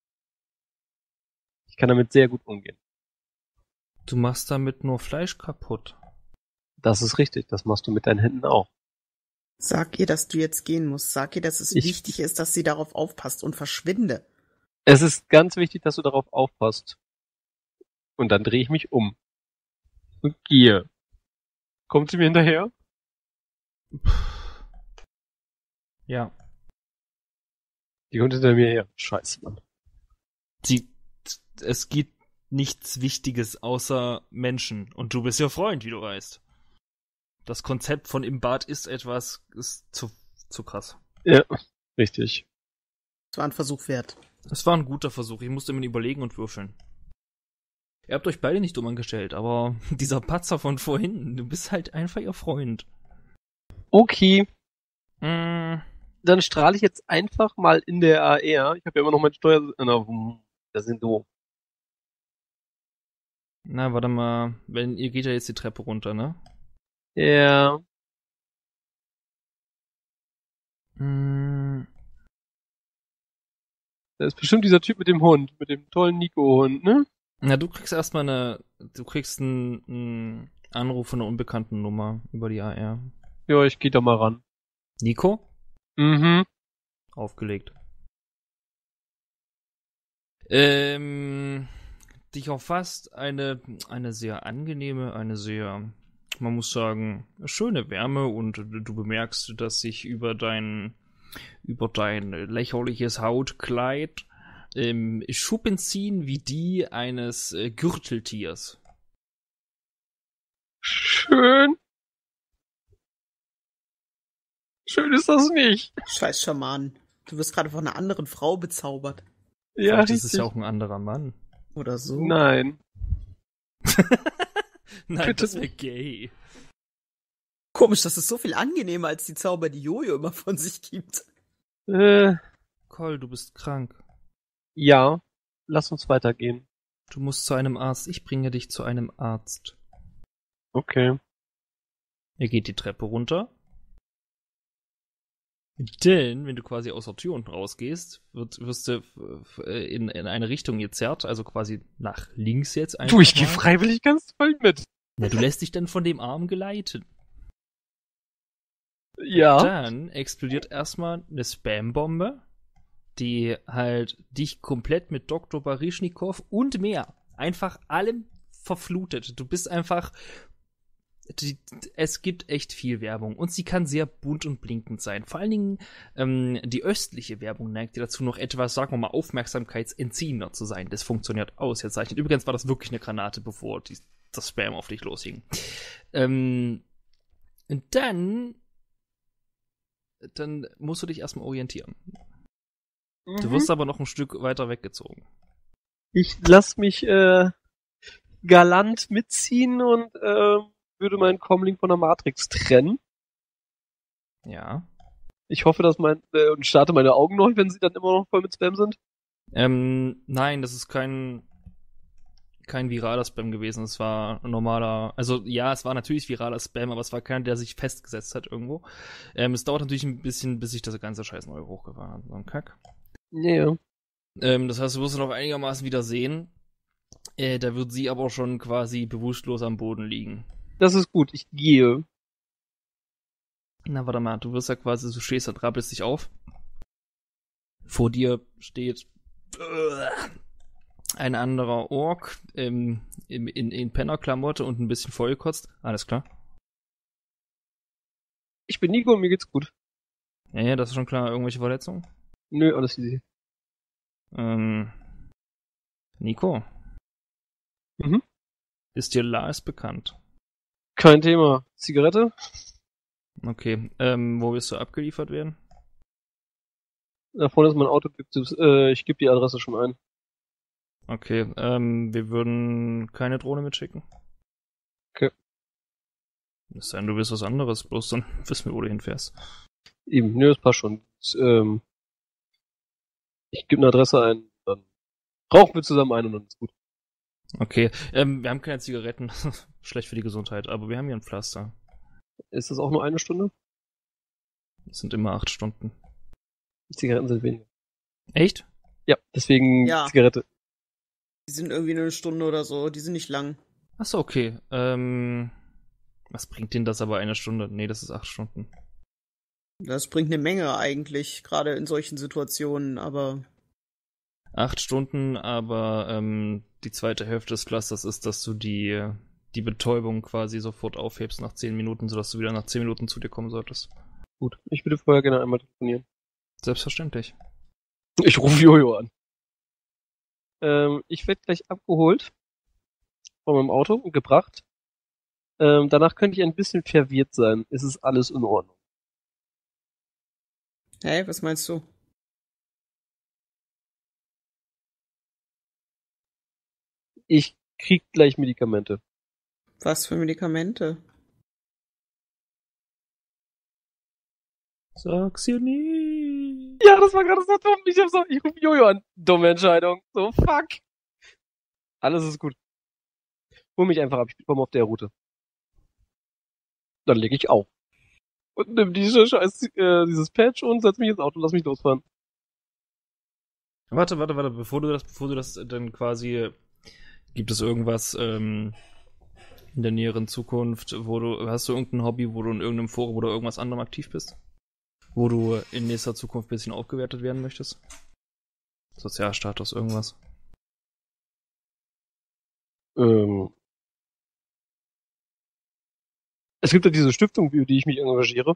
Ich kann damit sehr gut umgehen. Du machst damit nur Fleisch kaputt. Das ist richtig. Das machst du mit deinen Händen auch. Sag ihr, dass du jetzt gehen musst. Sag ihr, dass es Ich- wichtig ist, dass sie darauf aufpasst und verschwinde. Es ist ganz wichtig, dass du darauf aufpasst. Und dann drehe ich mich um. Und gehe. Kommt sie mir hinterher? Ja. Die kommt hinter mir her. Scheiße, Mann. Sie, es gibt nichts Wichtiges außer Menschen. Und du bist ja Freund, wie du weißt. Das Konzept von im Bad ist etwas, ist zu, zu krass. Ja, richtig. Es war ein Versuch wert. Es war ein guter Versuch. Ich musste mir überlegen und würfeln. Ihr habt euch beide nicht dumm angestellt, aber dieser Patzer von vorhin, du bist halt einfach ihr Freund. Okay, Mm, dann strahle ich jetzt einfach mal in der A R. Ich habe ja immer noch mein Steuer... Na, das sind doof. na, warte mal. Wenn, ihr geht ja jetzt die Treppe runter, ne? Ja. Mm, Das ist bestimmt dieser Typ mit dem Hund, mit dem tollen Nico-Hund, ne? na, du kriegst erstmal eine, du kriegst einen, einen Anruf von einer unbekannten Nummer über die A R. Ja, ich geh da mal ran. Nico? Mhm. Aufgelegt. Ähm, dich erfasst eine, eine sehr angenehme, eine sehr, man muss sagen, schöne Wärme und du bemerkst, dass sich über dein, über dein lächerliches Hautkleid ähm, Schuppen ziehen wie die eines äh, Gürteltiers. Schön. Schön ist das nicht. Scheiß Schaman. Du wirst gerade von einer anderen Frau bezaubert. Ja, Vielleicht ist richtig. es ja auch ein anderer Mann. Oder so. Nein. Nein, Bitte das wäre nicht. gay. Komisch, das ist so viel angenehmer als die Zauber, die Jojo immer von sich gibt. Äh, Cole, du bist krank. ja. Lass uns weitergehen. Du musst zu einem Arzt. Ich bringe dich zu einem Arzt. Okay. Er geht die Treppe runter. Denn, wenn du quasi aus der Tür unten rausgehst, wird, wirst du äh, in, in eine Richtung gezerrt, also quasi nach links jetzt einfach Du, ich gehe mal. freiwillig ganz voll mit. Ja, du lässt dich dann von dem Arm geleiten. Ja. Dann explodiert erstmal eine Spam-Bombe, die halt dich komplett mit Doktor Baryschnikow und mehr, einfach allem verflutet. Du bist einfach, die, es gibt echt viel Werbung und sie kann sehr bunt und blinkend sein. Vor allen Dingen ähm, die östliche Werbung neigt dir dazu, noch etwas, sagen wir mal, aufmerksamkeitsentziehender zu sein. Das funktioniert ausgezeichnet. Übrigens war das wirklich eine Granate, bevor die, das Spam auf dich losging. Ähm, und dann dann musst du dich erstmal orientieren. Du Mhm. wirst aber noch ein Stück weiter weggezogen. Ich lass mich äh, galant mitziehen und äh, würde meinen Comlink von der Matrix trennen. Ja. Ich hoffe, dass mein äh, und starte meine Augen neu, wenn sie dann immer noch voll mit Spam sind. Ähm, nein, das ist kein kein viraler Spam gewesen. Es war ein normaler, also ja, es war natürlich viraler Spam, aber es war keiner, der sich festgesetzt hat irgendwo. Ähm, es dauert natürlich ein bisschen, bis sich das ganze Scheiß neu hochgefahren hat. So ein Kack. Ja, ja. Ähm, das heißt, du wirst ihn auch einigermaßen wieder sehen. Äh, da wird sie aber schon quasi bewusstlos am Boden liegen. Das ist gut, ich gehe. Na, warte mal, du wirst ja quasi, du stehst da, rappelst dich auf. Vor dir steht äh, ein anderer Ork ähm, in, in, in Pennerklamotte und ein bisschen vollgekotzt. Alles klar. Ich bin Nico und mir geht's gut. Ja, ja, das ist schon klar. Irgendwelche Verletzungen? Nö, alles easy. Ähm, Nico, Mhm. ist dir Lars bekannt? Kein Thema. Zigarette? Okay, ähm, wo wirst du abgeliefert werden? Da vorne ist mein Auto. Gibt es, äh, ich gebe die Adresse schon ein. Okay, ähm, wir würden keine Drohne mitschicken. Okay. Es sei denn, du willst was anderes, bloß dann wissen wir, wo du hinfährst. Eben, nö, das passt schon. Das, ähm, ich gebe eine Adresse ein, dann rauchen wir zusammen ein und dann ist gut. Okay, ähm, wir haben keine Zigaretten. Schlecht für die Gesundheit, aber wir haben hier ein Pflaster. Ist das auch nur eine Stunde? Das sind immer acht Stunden. Die Zigaretten sind weniger. Echt? Ja, deswegen Ja. Zigarette. Die sind irgendwie nur eine Stunde oder so, die sind nicht lang. Achso, okay. Ähm, was bringt denn das aber eine Stunde? Nee, das ist acht Stunden. Das bringt eine Menge eigentlich, gerade in solchen Situationen, aber Acht Stunden, aber ähm, die zweite Hälfte des Clusters ist, dass du die, die Betäubung quasi sofort aufhebst nach zehn Minuten, sodass du wieder nach zehn Minuten zu dir kommen solltest. Gut, ich würde vorher gerne einmal telefonieren. Selbstverständlich. Ich rufe Jojo an. Ähm, ich werde gleich abgeholt von meinem Auto und gebracht. Ähm, danach könnte ich ein bisschen verwirrt sein. Es ist alles in Ordnung. hey, was meinst du? Ich krieg gleich Medikamente. Was für Medikamente? Sag's ihr nie. Ja, das war gerade so dumm. Ich hab so, ich rufe Jojo an. Dumme Entscheidung. So, fuck. Alles ist gut. Hol mich einfach ab. Ich komme auf der Route. Dann leg ich auf. Und nimm diese scheiß, äh, dieses Patch und setz mich ins Auto und lass mich losfahren. Warte, warte, warte, bevor du das, bevor du das dann quasi, gibt es irgendwas ähm, in der näheren Zukunft, wo du, hast du irgendein Hobby, wo du in irgendeinem Forum oder irgendwas anderem aktiv bist? Wo du in nächster Zukunft ein bisschen aufgewertet werden möchtest? Sozialstatus, irgendwas? Ähm. Es gibt ja diese Stiftung, für die ich mich engagiere.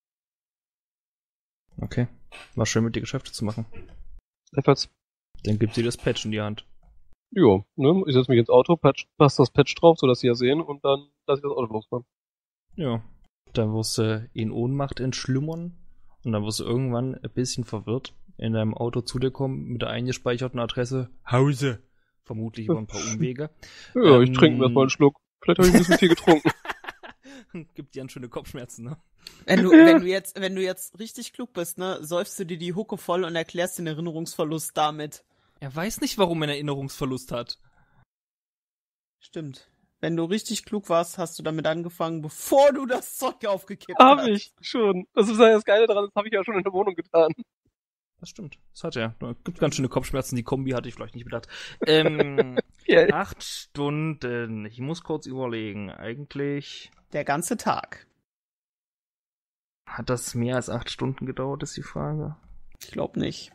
Okay. War schön, mit dir Geschäfte zu machen. Efforts. Dann gibt sie das Patch in die Hand. Jo, ne? Ich setze mich ins Auto, patch, passe das Patch drauf, sodass sie ja sehen, und dann lasse ich das Auto losfahren. Ja. Dann wirst du in Ohnmacht entschlummern und dann wirst du irgendwann ein bisschen verwirrt in deinem Auto zu dir kommen mit der eingespeicherten Adresse Hause. Vermutlich über ein paar Umwege. Ja, ähm, ich trinke mir erstmal einen Schluck. Vielleicht habe ich ein bisschen viel getrunken. Gibt dir dann schöne Kopfschmerzen, ne? Wenn du, wenn du jetzt, wenn du jetzt richtig klug bist, ne, säufst du dir die Hucke voll und erklärst den Erinnerungsverlust damit. Er weiß nicht, warum er einen Erinnerungsverlust hat. Stimmt. Wenn du richtig klug warst, hast du damit angefangen, bevor du das Zeug aufgekippt hast. Hab ich schon. Das ist ja das Geile daran, das habe ich ja schon in der Wohnung getan. Das stimmt. Das hat er. Gibt ganz schöne Kopfschmerzen. Die Kombi hatte ich vielleicht nicht bedacht. Ähm, Ja. acht Stunden. Ich muss kurz überlegen. Eigentlich Der ganze Tag. hat das mehr als acht Stunden gedauert, ist die Frage. Ich glaube nicht.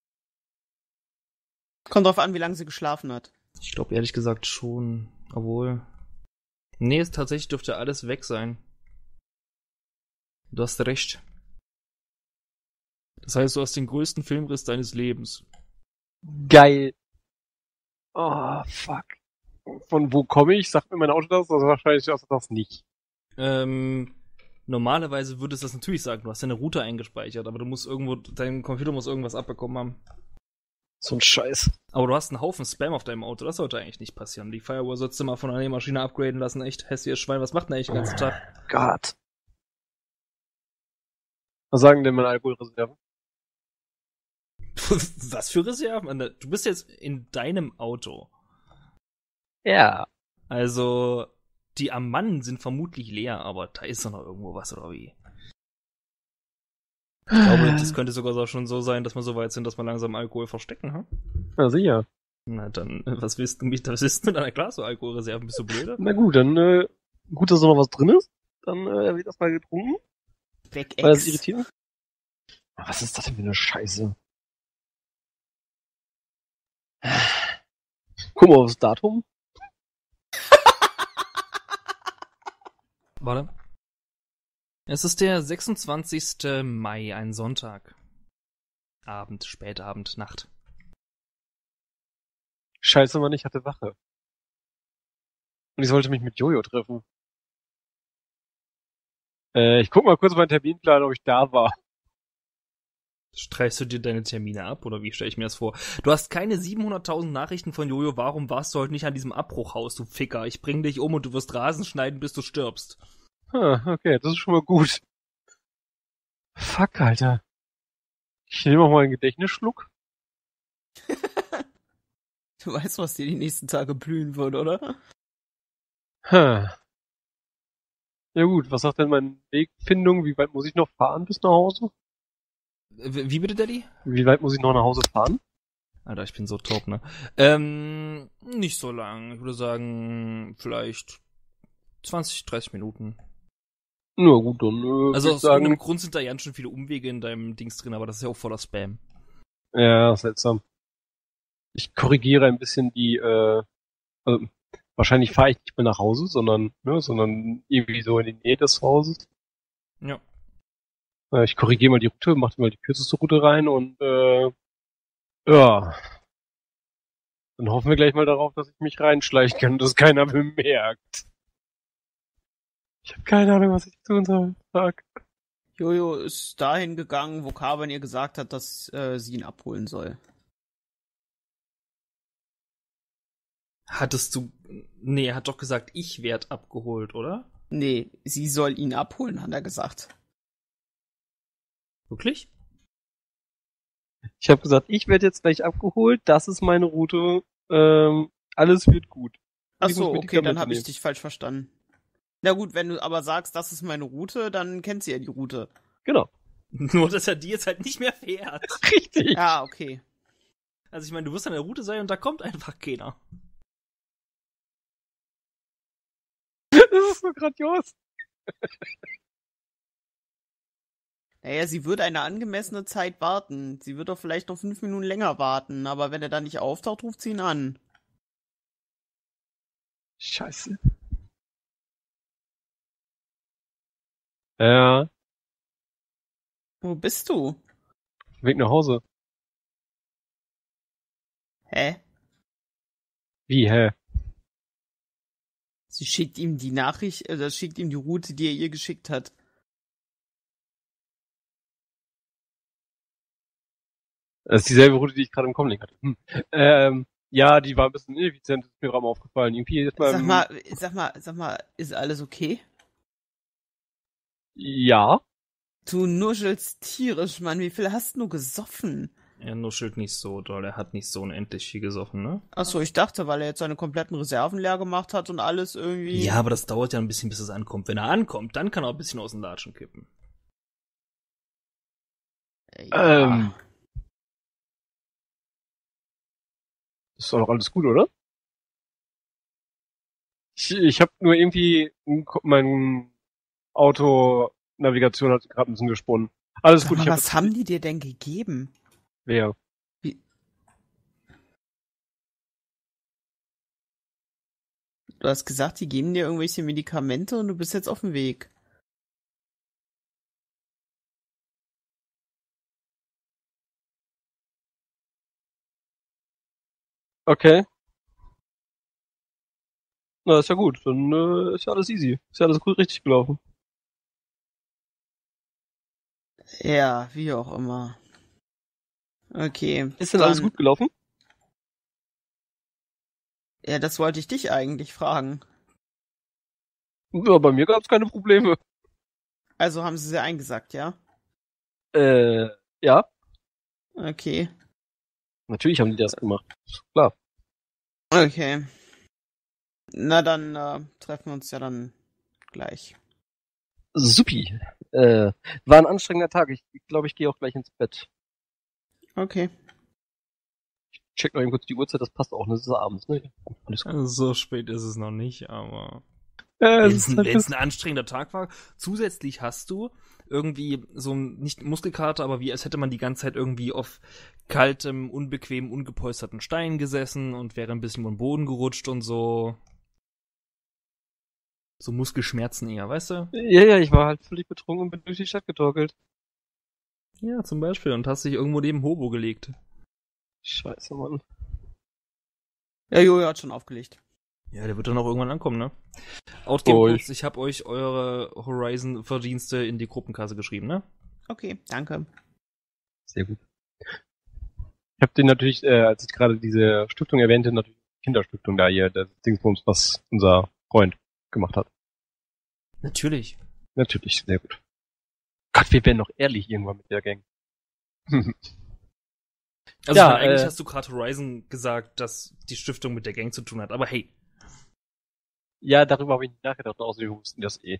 Kommt drauf an, wie lange sie geschlafen hat. Ich glaube ehrlich gesagt schon. Obwohl. Nee, es tatsächlich dürfte alles weg sein. Du hast recht. Das heißt, du hast den größten Filmriss deines Lebens. Geil. Oh, fuck. Von wo komme ich? Sagt mir mein Auto das? Also wahrscheinlich sagt das nicht. Ähm, normalerweise würde es das natürlich sagen. Du hast deine Route eingespeichert, aber du musst irgendwo, dein Computer muss irgendwas abbekommen haben. So ein Scheiß. Aber du hast einen Haufen Spam auf deinem Auto. Das sollte eigentlich nicht passieren. Die Firewall sollst du mal von einer Maschine upgraden lassen. Echt hässliches Schwein. Was macht denn eigentlich den ganzen Tag? Gott. Was sagen denn meine Alkoholreserven? Was für Reserven? Du bist jetzt in deinem Auto. Ja. Also, die am Mann sind vermutlich leer, aber da ist doch noch irgendwo was, oder wie? Ich glaube, das könnte sogar so schon so sein, dass wir so weit sind, dass wir langsam Alkohol verstecken, ha? Ja, sicher. Na dann, was willst du mich, was willst du mit einer klar so Alkoholreserven? Bist du blöder? Na gut, dann, äh, gut, dass da noch was drin ist. Dann äh, wird das mal getrunken. Weg, Weil das Ex. irritierend. Was ist das denn für eine Scheiße? Guck mal aufs Datum. Warte. Es ist der sechsundzwanzigste Mai, ein Sonntag. Abend, Spätabend, Nacht. Scheiße, Mann, ich hatte Wache. Und ich sollte mich mit Jojo treffen. Äh, ich guck mal kurz meinen Terminplan, ob ich da war. Streichst du dir deine Termine ab, oder wie stelle ich mir das vor? Du hast keine siebenhunderttausend Nachrichten von Jojo, warum warst du heute nicht an diesem Abbruchhaus, du Ficker? Ich bring dich um und du wirst Rasen schneiden, bis du stirbst. Ah, okay, das ist schon mal gut. Fuck, Alter. Ich nehme auch mal einen Gedächtnisschluck. Du weißt, was dir die nächsten Tage blühen wird, oder? Hm. Ja gut, was sagt denn meine Wegfindung? Wie weit muss ich noch fahren bis nach Hause? Wie bitte, Daddy? Wie weit muss ich noch nach Hause fahren? Alter, ich bin so top, ne? Ähm, nicht so lang. Ich würde sagen, vielleicht zwanzig, dreißig Minuten. Na gut, dann äh, Also würd ich aus sagen, irgendeinem Grund sind da ganz schön viele Umwege in deinem Dings drin, aber das ist ja auch voller Spam. ja, seltsam. Ich korrigiere ein bisschen die, äh, also wahrscheinlich fahre ich nicht mehr nach Hause, sondern, ne, sondern irgendwie so in die Nähe des Hauses. Ja. Äh, ich korrigiere mal die Route, mache mal die kürzeste Route rein und äh, ja. Dann hoffen wir gleich mal darauf, dass ich mich reinschleichen kann und das keiner bemerkt. Ich habe keine Ahnung, was ich tun soll. Fuck. Jojo ist dahin gegangen, wo Carvan ihr gesagt hat, dass äh, sie ihn abholen soll. Hattest du. Nee, er hat doch gesagt, ich werd abgeholt, oder? Nee, sie soll ihn abholen, hat er gesagt. Wirklich? Ich habe gesagt, ich werde jetzt gleich abgeholt, das ist meine Route, ähm, alles wird gut. Ach Ich muss so, mir die okay, dann Klamotte habe ich nehmen. dich falsch verstanden. Na gut, wenn du aber sagst, das ist meine Route, dann kennt sie ja die Route. Genau. Nur, dass er die jetzt halt nicht mehr fährt. Richtig. Ja, okay. Also ich meine, du wirst an der Route sein und da kommt einfach keiner. Das ist so grandios. Naja, sie wird eine angemessene Zeit warten. Sie wird doch vielleicht noch fünf Minuten länger warten, aber wenn er dann nicht auftaucht, ruft sie ihn an. Scheiße. Ja, Wo bist du? Weg nach Hause. Hä? Wie, hä? Sie schickt ihm die Nachricht, äh, das schickt ihm die Route, die er ihr geschickt hat. Das ist dieselbe Route, die ich gerade im Comlink hatte. Hm. Ähm, ja, die war ein bisschen ineffizient, ist mir gerade mal aufgefallen. Irgendwie jedes Mal. Sag mal, sag mal, sag mal, ist alles okay? Ja. Du nuschelst tierisch, Mann. Wie viel hast du gesoffen? Er nuschelt nicht so doll, er hat nicht so unendlich viel gesoffen, ne? Achso, ich dachte, weil er jetzt seine kompletten Reserven leer gemacht hat und alles irgendwie. Ja, aber das dauert ja ein bisschen, bis es ankommt. Wenn er ankommt, dann kann er auch ein bisschen aus den Latschen kippen. Ja. Ähm. Ist doch noch alles gut, oder? Ich, ich habe nur irgendwie mein Auto-Navigation hat gerade ein bisschen gesponnen. Alles Sag gut. mal, Ich hab was haben die dir denn gegeben? Wer? Wie? Du hast gesagt, die geben dir irgendwelche Medikamente und du bist jetzt auf dem Weg. Okay. Na, ist ja gut. Dann äh, ist ja alles easy. Ist ja alles gut richtig gelaufen. Ja, wie auch immer. Okay. Ist denn dann, alles gut gelaufen? Ja, das wollte ich dich eigentlich fragen. Ja, bei mir gab's keine Probleme. Also haben sie sie eingesackt, ja? Äh, ja. Okay. Natürlich haben die das gemacht. Klar. Okay. Na dann äh, treffen wir uns ja dann gleich. Supi. Äh, war ein anstrengender Tag. Ich glaube, ich, glaub, ich gehe auch gleich ins Bett. Okay. Check noch eben kurz die Uhrzeit, das passt auch, ne? Das ist abends, ne? Alles gut. Also so spät ist es noch nicht, aber Äh, wenn es es ist ein, halt wenn's ein anstrengender Tag war. Zusätzlich hast du irgendwie so ein, nicht Muskelkater, aber wie als hätte man die ganze Zeit irgendwie auf kaltem, unbequem, ungepolsterten Stein gesessen und wäre ein bisschen über den Boden gerutscht und so. So Muskelschmerzen eher, weißt du? ja, ja, ich war halt völlig betrunken und bin durch die Stadt getorkelt. Ja, zum Beispiel. Und hast dich irgendwo neben Hobo gelegt. Scheiße, Mann. Ja, Jojo hat schon aufgelegt. Ja, der wird dann auch irgendwann ankommen, ne? Outgame Oh, kurz, ich habe euch eure Horizon-Verdienste in die Gruppenkasse geschrieben, ne? Okay, danke. Sehr gut. Ich habe den natürlich, äh, als ich gerade diese Stiftung erwähnte, natürlich Kinderstiftung da hier, das Dingsbums, was unser Freund gemacht hat. Natürlich. Natürlich, sehr gut. Gott, wir werden noch ehrlich irgendwann mit der Gang. Also Ja, ich meine, eigentlich äh, hast du gerade Horizon gesagt, dass die Stiftung mit der Gang zu tun hat, aber hey. Ja, darüber habe ich nicht nachgedacht, außer wir wussten das eh.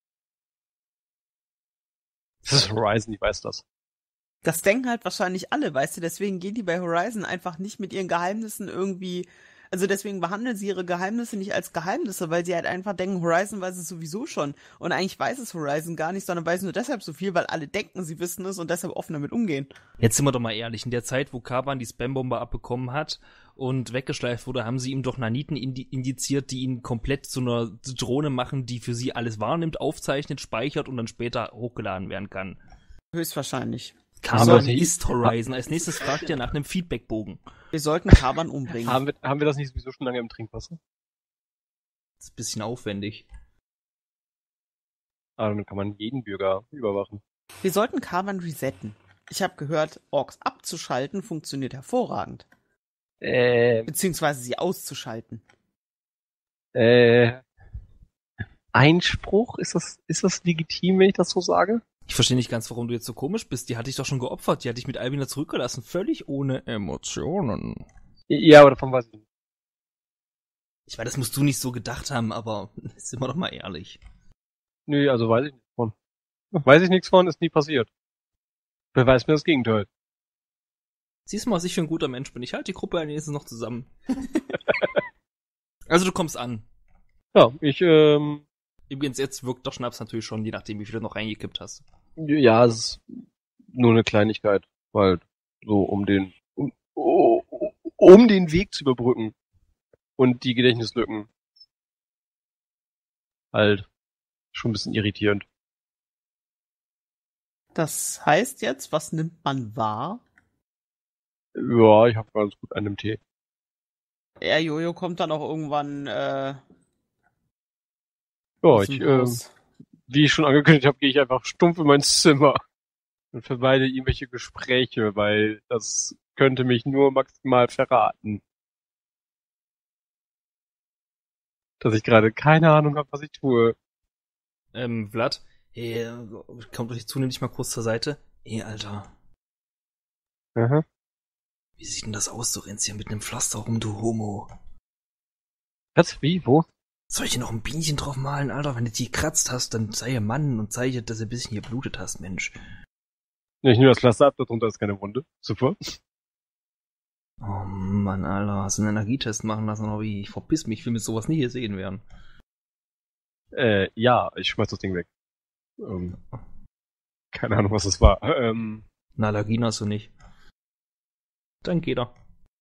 Das ist Horizon, ich weiß das. Das denken halt wahrscheinlich alle, weißt du, deswegen gehen die bei Horizon einfach nicht mit ihren Geheimnissen irgendwie, also deswegen behandeln sie ihre Geheimnisse nicht als Geheimnisse, weil sie halt einfach denken, Horizon weiß es sowieso schon. Und eigentlich weiß es Horizon gar nicht, sondern weiß nur deshalb so viel, weil alle denken, sie wissen es und deshalb offen damit umgehen. Jetzt sind wir doch mal ehrlich, in der Zeit, wo Kaban die Spambombe abbekommen hat und weggeschleift wurde, haben sie ihm doch Naniten indi- indiziert, die ihn komplett zu einer Drohne machen, die für sie alles wahrnimmt, aufzeichnet, speichert und dann später hochgeladen werden kann. Höchstwahrscheinlich. Kaban wir das nicht- ist Horizon. Als nächstes fragt ihr nach einem Feedbackbogen. Wir sollten Kaban umbringen. Haben wir, haben wir das nicht sowieso schon lange im Trinkwasser? Das ist ein bisschen aufwendig. Aber damit kann man jeden Bürger überwachen. Wir sollten Kaban resetten. Ich habe gehört, Orks abzuschalten funktioniert hervorragend. Äh, Beziehungsweise sie auszuschalten. äh, Einspruch? Ist das, ist das legitim, wenn ich das so sage? Ich verstehe nicht ganz, warum du jetzt so komisch bist. Die hatte ich doch schon geopfert. Die hatte ich mit Albina zurückgelassen. Völlig ohne Emotionen. Ja, aber davon weiß ich nicht. Ich weiß, das musst du nicht so gedacht haben, aber sind wir doch mal ehrlich. Nö, also weiß ich nichts von. Weiß ich nichts von, ist nie passiert. Beweis mir das Gegenteil. Siehst du mal, was ich für ein guter Mensch bin. Ich halte die Gruppe wenigstens noch zusammen. Also du kommst an. Ja, ich, ähm, Übrigens, jetzt wirkt doch Schnaps natürlich schon, je nachdem, wie viel du noch reingekippt hast. ja, es ist nur eine Kleinigkeit, weil so um den, um, um den Weg zu überbrücken und die Gedächtnislücken halt schon ein bisschen irritierend. Das heißt jetzt, was nimmt man wahr? Ja, ich habe ganz gut einen im Tee. Ja, Jojo kommt dann auch irgendwann äh, Ja, aus ich, dem äh, Haus. wie ich schon angekündigt habe, gehe ich einfach stumpf in mein Zimmer und vermeide irgendwelche Gespräche, weil das könnte mich nur maximal verraten. Dass ich gerade keine Ahnung habe, was ich tue. Ähm, Vlad, hey, kommt euch zu, nimm dich mal kurz zur Seite. Ey, Alter, Aha. wie sieht denn das aus? Du rennst hier mit nem Pflaster rum, du Homo. Was? Wie? Wo? Soll ich hier noch ein Bienchen drauf malen, Alter? Wenn du die gekratzt hast, dann sei ihr Mann und zeige, dass du ein bisschen geblutet hast, Mensch. Ja, ich nehme das Pflaster ab, darunter ist keine Wunde. Super. Oh Mann, Alter, hast du einen Energietest machen lassen oder wie? Ich verpiss mich, ich will mit sowas nie hier sehen werden. Äh, ja, ich schmeiß das Ding weg. Ähm, keine Ahnung, was das war. Ähm, Na, Allergien hast du nicht. Dann geht er.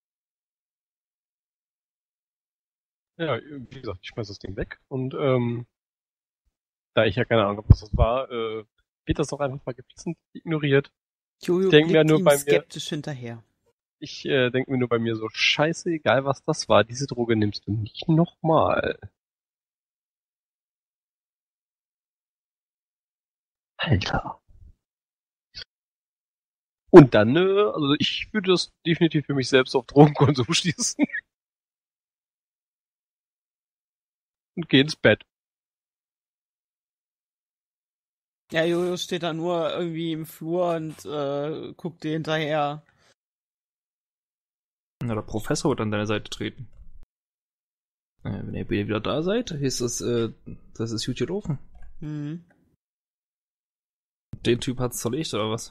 ja, wie gesagt, ich schmeiß das Ding weg und ähm, da ich ja keine Ahnung habe, was das war, äh, wird das doch einfach mal geflissentlich ignoriert. Jojo denk mir blickt nur ihm bei mir- skeptisch hinterher. Ich äh, denke mir nur bei mir so, scheiße, egal was das war, diese Droge nimmst du nicht nochmal. Alter. Und dann, äh, also ich würde das definitiv für mich selbst auf Drogenkonsum schließen. Und geh ins Bett. Ja, Jojo steht da nur irgendwie im Flur und äh, guckt dir hinterher. Na, der Professor wird an deine Seite treten. Äh, wenn ihr wieder da seid, ist das, äh, das ist gut gelaufen. Hm. Den Typ hat's zerlegt, oder was?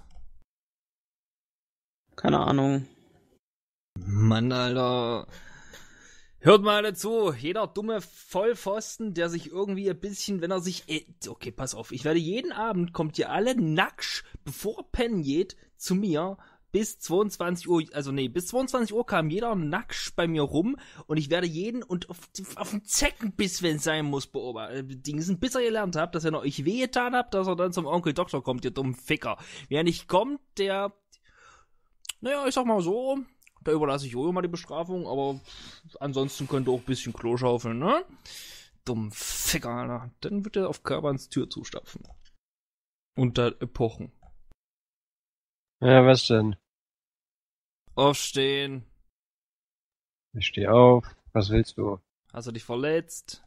Keine Ahnung. Mann, Alter. Hört mal alle zu. Jeder dumme Vollpfosten, der sich irgendwie ein bisschen, wenn er sich... Äh, okay, pass auf. Ich werde jeden Abend, kommt ihr alle nackt, bevor er pennen geht, zu mir. Bis zweiundzwanzig Uhr, also nee, bis zweiundzwanzig Uhr kam jeder nackt bei mir rum und ich werde jeden und auf, auf den Zeckenbiss, wenn es sein muss, beobachten. Dingsen, bis ihr gelernt habt, dass ihr noch euch wehgetan habt, dass er dann zum Onkel Doktor kommt, ihr dummen Ficker. Wer nicht kommt, der... Naja, ich sag mal so, da überlasse ich Jojo mal die Bestrafung, aber ansonsten könnt ihr auch ein bisschen Klo schaufeln, ne? Dumm Ficker, Alter. Dann wird er auf Körperns Tür zustapfen. Unter Epochen. Ja, was denn? Aufstehen. Ich stehe auf. Was willst du? Hast du dich verletzt?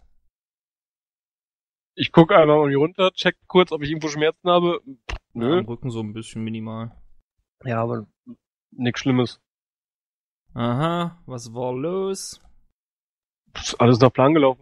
Ich gucke einmal irgendwie runter, check kurz, ob ich irgendwo Schmerzen habe. Ja, Nö. am Rücken so ein bisschen minimal. Ja, aber nichts Schlimmes. Aha, was war los? Pff, alles nach Plan gelaufen.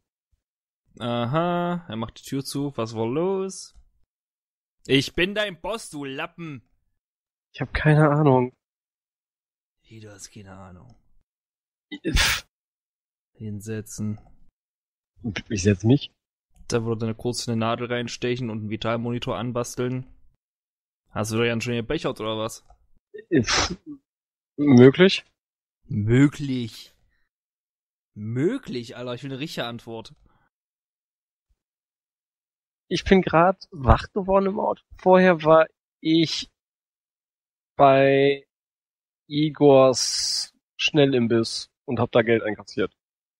Aha, er macht die Tür zu. Was war los? Ich bin dein Boss, du Lappen. Ich habe keine Ahnung. Wie, du hast keine Ahnung. Pff, Hinsetzen. Ich setz mich. Da würde eine kurz eine Nadel reinstechen und einen Vitalmonitor anbasteln. Hast du da ja schon gebechert, oder was? Pff, möglich. Möglich. Möglich, Alter. Ich will eine richtige Antwort. Ich bin gerade wach geworden im Auto. Vorher war ich bei Igors Schnellimbiss und hab da Geld einkassiert.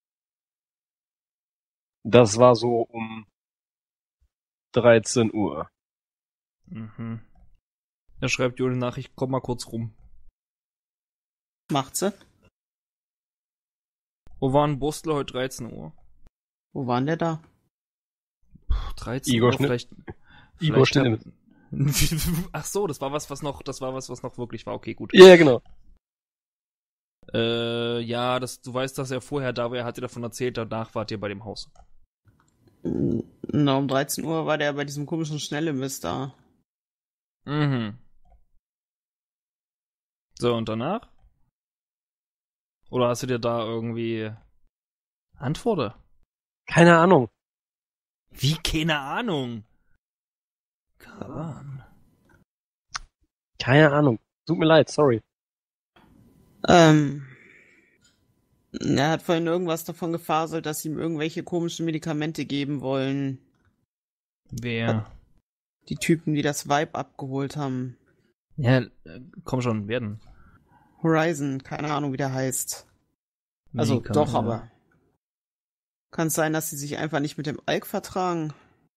Das war so um dreizehn Uhr. Mhm. Er schreibt Jojo eine Nachricht, komm mal kurz rum. Macht sie? Wo war ein Burstler heute dreizehn Uhr? Wo waren der da? Puh, dreizehn Igor Uhr, Schnitt- vielleicht... Igor vielleicht Schnellimbiss. hab- Ach so, das war was, was noch, das war was, was noch wirklich war. Okay, gut. Ja, genau. Äh, ja, das, du weißt, dass er vorher da war, er hat dir davon erzählt, danach wart ihr bei dem Haus. Na, um dreizehn Uhr war der bei diesem komischen Schnellimbiss da. Mhm. So, und danach? Oder hast du dir da irgendwie Antworten? Keine Ahnung. Wie? Keine Ahnung. Kaban. Keine Ahnung. Tut mir leid, sorry. Ähm. Er hat vorhin irgendwas davon gefaselt, dass sie ihm irgendwelche komischen Medikamente geben wollen. Wer? Die Typen, die das Vibe abgeholt haben. Ja, äh, komm schon, werden. Horizon, keine Ahnung, wie der heißt. Also Nee, kann- doch, ja. aber kann es sein, dass sie sich einfach nicht mit dem Alk vertragen?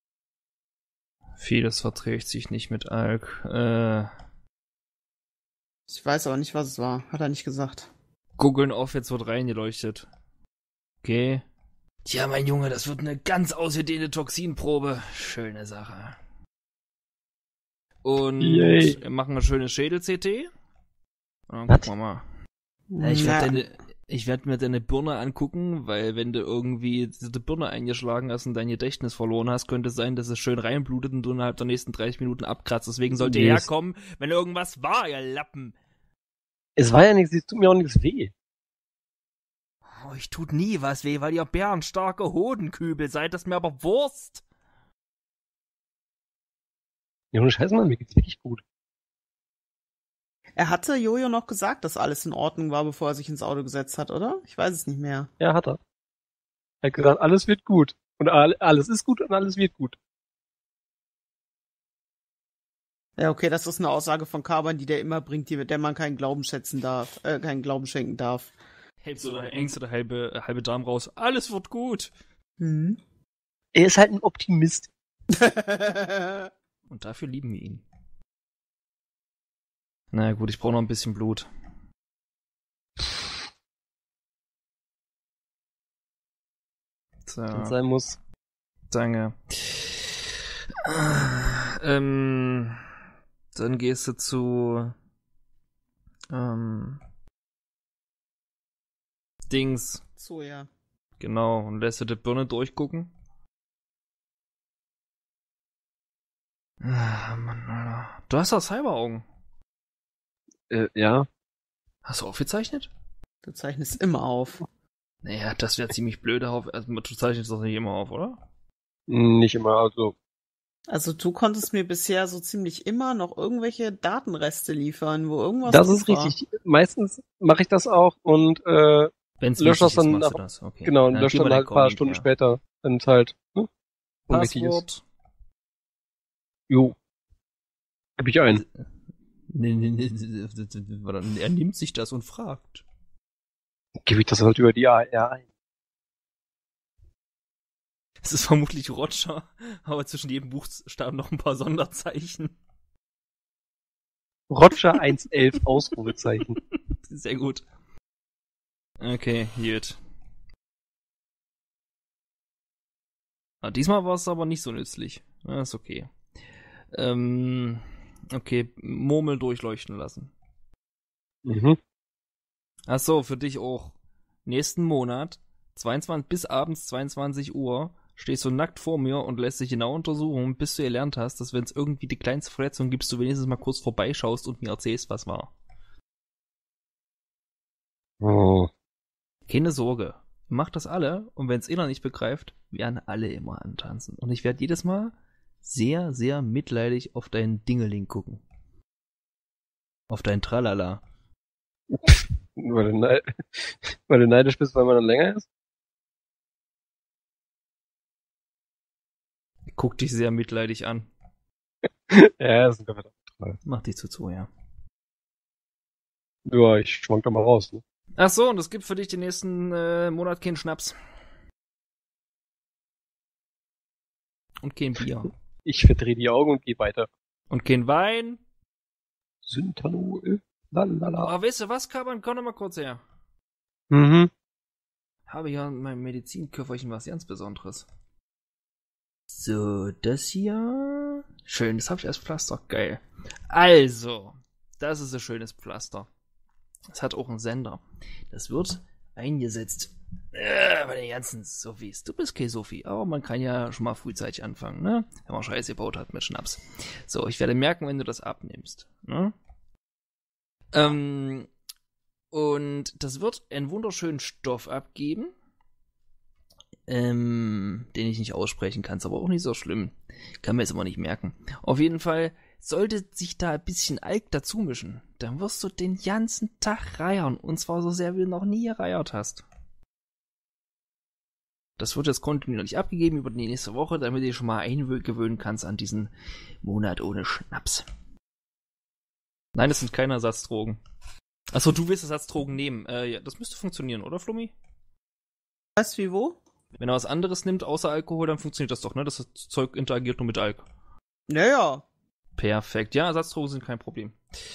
Vieles verträgt sich nicht mit Alk. Äh, Ich weiß aber nicht, was es war. Hat er nicht gesagt. googeln auf, jetzt wird reingeleuchtet. Okay. Tja, mein Junge, das wird eine ganz ausgedehnte Toxinprobe. Schöne Sache. Und Yay. wir machen ein schönes Schädel-C T. Und dann Was? gucken wir mal. Ja, ich Na, werde deine, ich werd mir deine Birne angucken, weil wenn du irgendwie diese Birne eingeschlagen hast und dein Gedächtnis verloren hast, könnte es sein, dass es schön reinblutet und du innerhalb der nächsten dreißig Minuten abkratzt. Deswegen sollt ihr Nee, es- herkommen, wenn irgendwas war, ihr Lappen. Es war ja nichts, es tut mir auch nichts weh. Oh, ich tut nie was weh, weil ihr bärenstarke Hodenkübel seid, das ist mir aber Wurst. Ja, ohne Scheiß, Mann, mir geht's wirklich gut. Er hatte Jojo noch gesagt, dass alles in Ordnung war, bevor er sich ins Auto gesetzt hat, oder? Ich weiß es nicht mehr. Ja, hat er. Er hat gesagt, alles wird gut. Und all- alles ist gut und alles wird gut. Ja, okay, das ist eine Aussage von Kaban, die der immer bringt, die, der man keinen Glauben schätzen darf, äh, keinen Glauben schenken darf. Hältst du der Ängste der halbe, halbe Darm raus. Alles wird gut. Mhm. Er ist halt ein Optimist. Und dafür lieben wir ihn. Na naja, gut, ich brauche noch ein bisschen Blut. So, Wenn es sein muss. danke. Ähm, dann gehst du zu ähm, Dings, So, ja. genau, und lässt du die Birne durchgucken. Ah, Mann, Alter. Du hast doch Cyberaugen. Äh, ja. Hast du aufgezeichnet? Du zeichnest immer auf. Naja, das wäre ziemlich blöd. Auf. Also, du zeichnest das nicht immer auf, oder? Nicht immer, also. Also du konntest mir bisher so ziemlich immer noch irgendwelche Datenreste liefern, wo irgendwas Das drauf ist war. richtig. Meistens mache ich das auch und äh, Wenn's Lösch das wichtig ist, dann machst du nach- das. Okay. genau, und Ja, lösche gib mal dann halt deinen ein paar Comic Stunden her. später, wenn es halt ne, unwichtig ist. Passwort. Jo. Gib ich ein. Nee, nee, nee, er nimmt sich das und fragt. Gebe ich das halt über die A R ein. Es ist vermutlich Roger, aber zwischen jedem Buchstaben noch ein paar Sonderzeichen. Roger eins elf Ausrufezeichen. Sehr gut. Okay, gut. Ah, diesmal war es aber nicht so nützlich. Ja, ist okay. Ähm, okay, Murmel durchleuchten lassen. Mhm. Ach so, für dich auch. Nächsten Monat, zweiundzwanzig bis abends zweiundzwanzig Uhr, stehst du nackt vor mir und lässt dich genau untersuchen, bis du gelernt hast, dass wenn es irgendwie die kleinste Verletzung gibt, du wenigstens mal kurz vorbeischaust und mir erzählst, was war. Oh. Keine Sorge. Ihr macht das alle und wenn es einer nicht begreift, werden alle immer antanzen. Und ich werde jedes Mal sehr, sehr mitleidig auf deinen Dingeling gucken. Auf dein Tralala. Weil du, neid weil du neidisch bist, weil man dann länger ist? Guck dich sehr mitleidig an. Ja, das ist ein Kaffee. Mach dich zu zu, ja. Ja, ich schwank da mal raus. Ne? Ach so, und es gibt für dich den nächsten äh, Monat keinen Schnaps. Und kein Bier. Ich verdrehe die Augen und gehe weiter. Und kein Wein. Synthanol. Lalala. Aber weißt du was, Kaban? Komm doch mal kurz her. Mhm. Habe hier in meinem Medizinköfferchen was ganz Besonderes. So, das hier. Schön, das habe ich als Pflaster. Geil. Also, das ist ein schönes Pflaster. Es hat auch einen Sender. Das wird eingesetzt äh, bei den ganzen Sophies. Du bist kein Sophie, aber man kann ja schon mal frühzeitig anfangen, ne? Wenn man Scheiße gebaut hat mit Schnaps. So, ich werde merken, wenn du das abnimmst, ne? Ähm, und das wird einen wunderschönen Stoff abgeben, ähm, den ich nicht aussprechen kann, ist aber auch nicht so schlimm. Kann mir jetzt immer nicht merken. Auf jeden Fall sollte sich da ein bisschen Alk dazu mischen, dann wirst du den ganzen Tag reiern. Und zwar so sehr, wie du noch nie gereiert hast. Das wird jetzt kontinuierlich abgegeben über die nächste Woche, damit du dich schon mal eingewöhnen kannst an diesen Monat ohne Schnaps. Nein, das sind keine Ersatzdrogen. Achso, du willst Ersatzdrogen nehmen. Äh, ja, das müsste funktionieren, oder, Flummi? Was, wie, wo? Wenn er was anderes nimmt außer Alkohol, dann funktioniert das doch, ne? Das Zeug interagiert nur mit Alk. Naja. Perfekt. Ja, Ersatzdrogen sind kein Problem.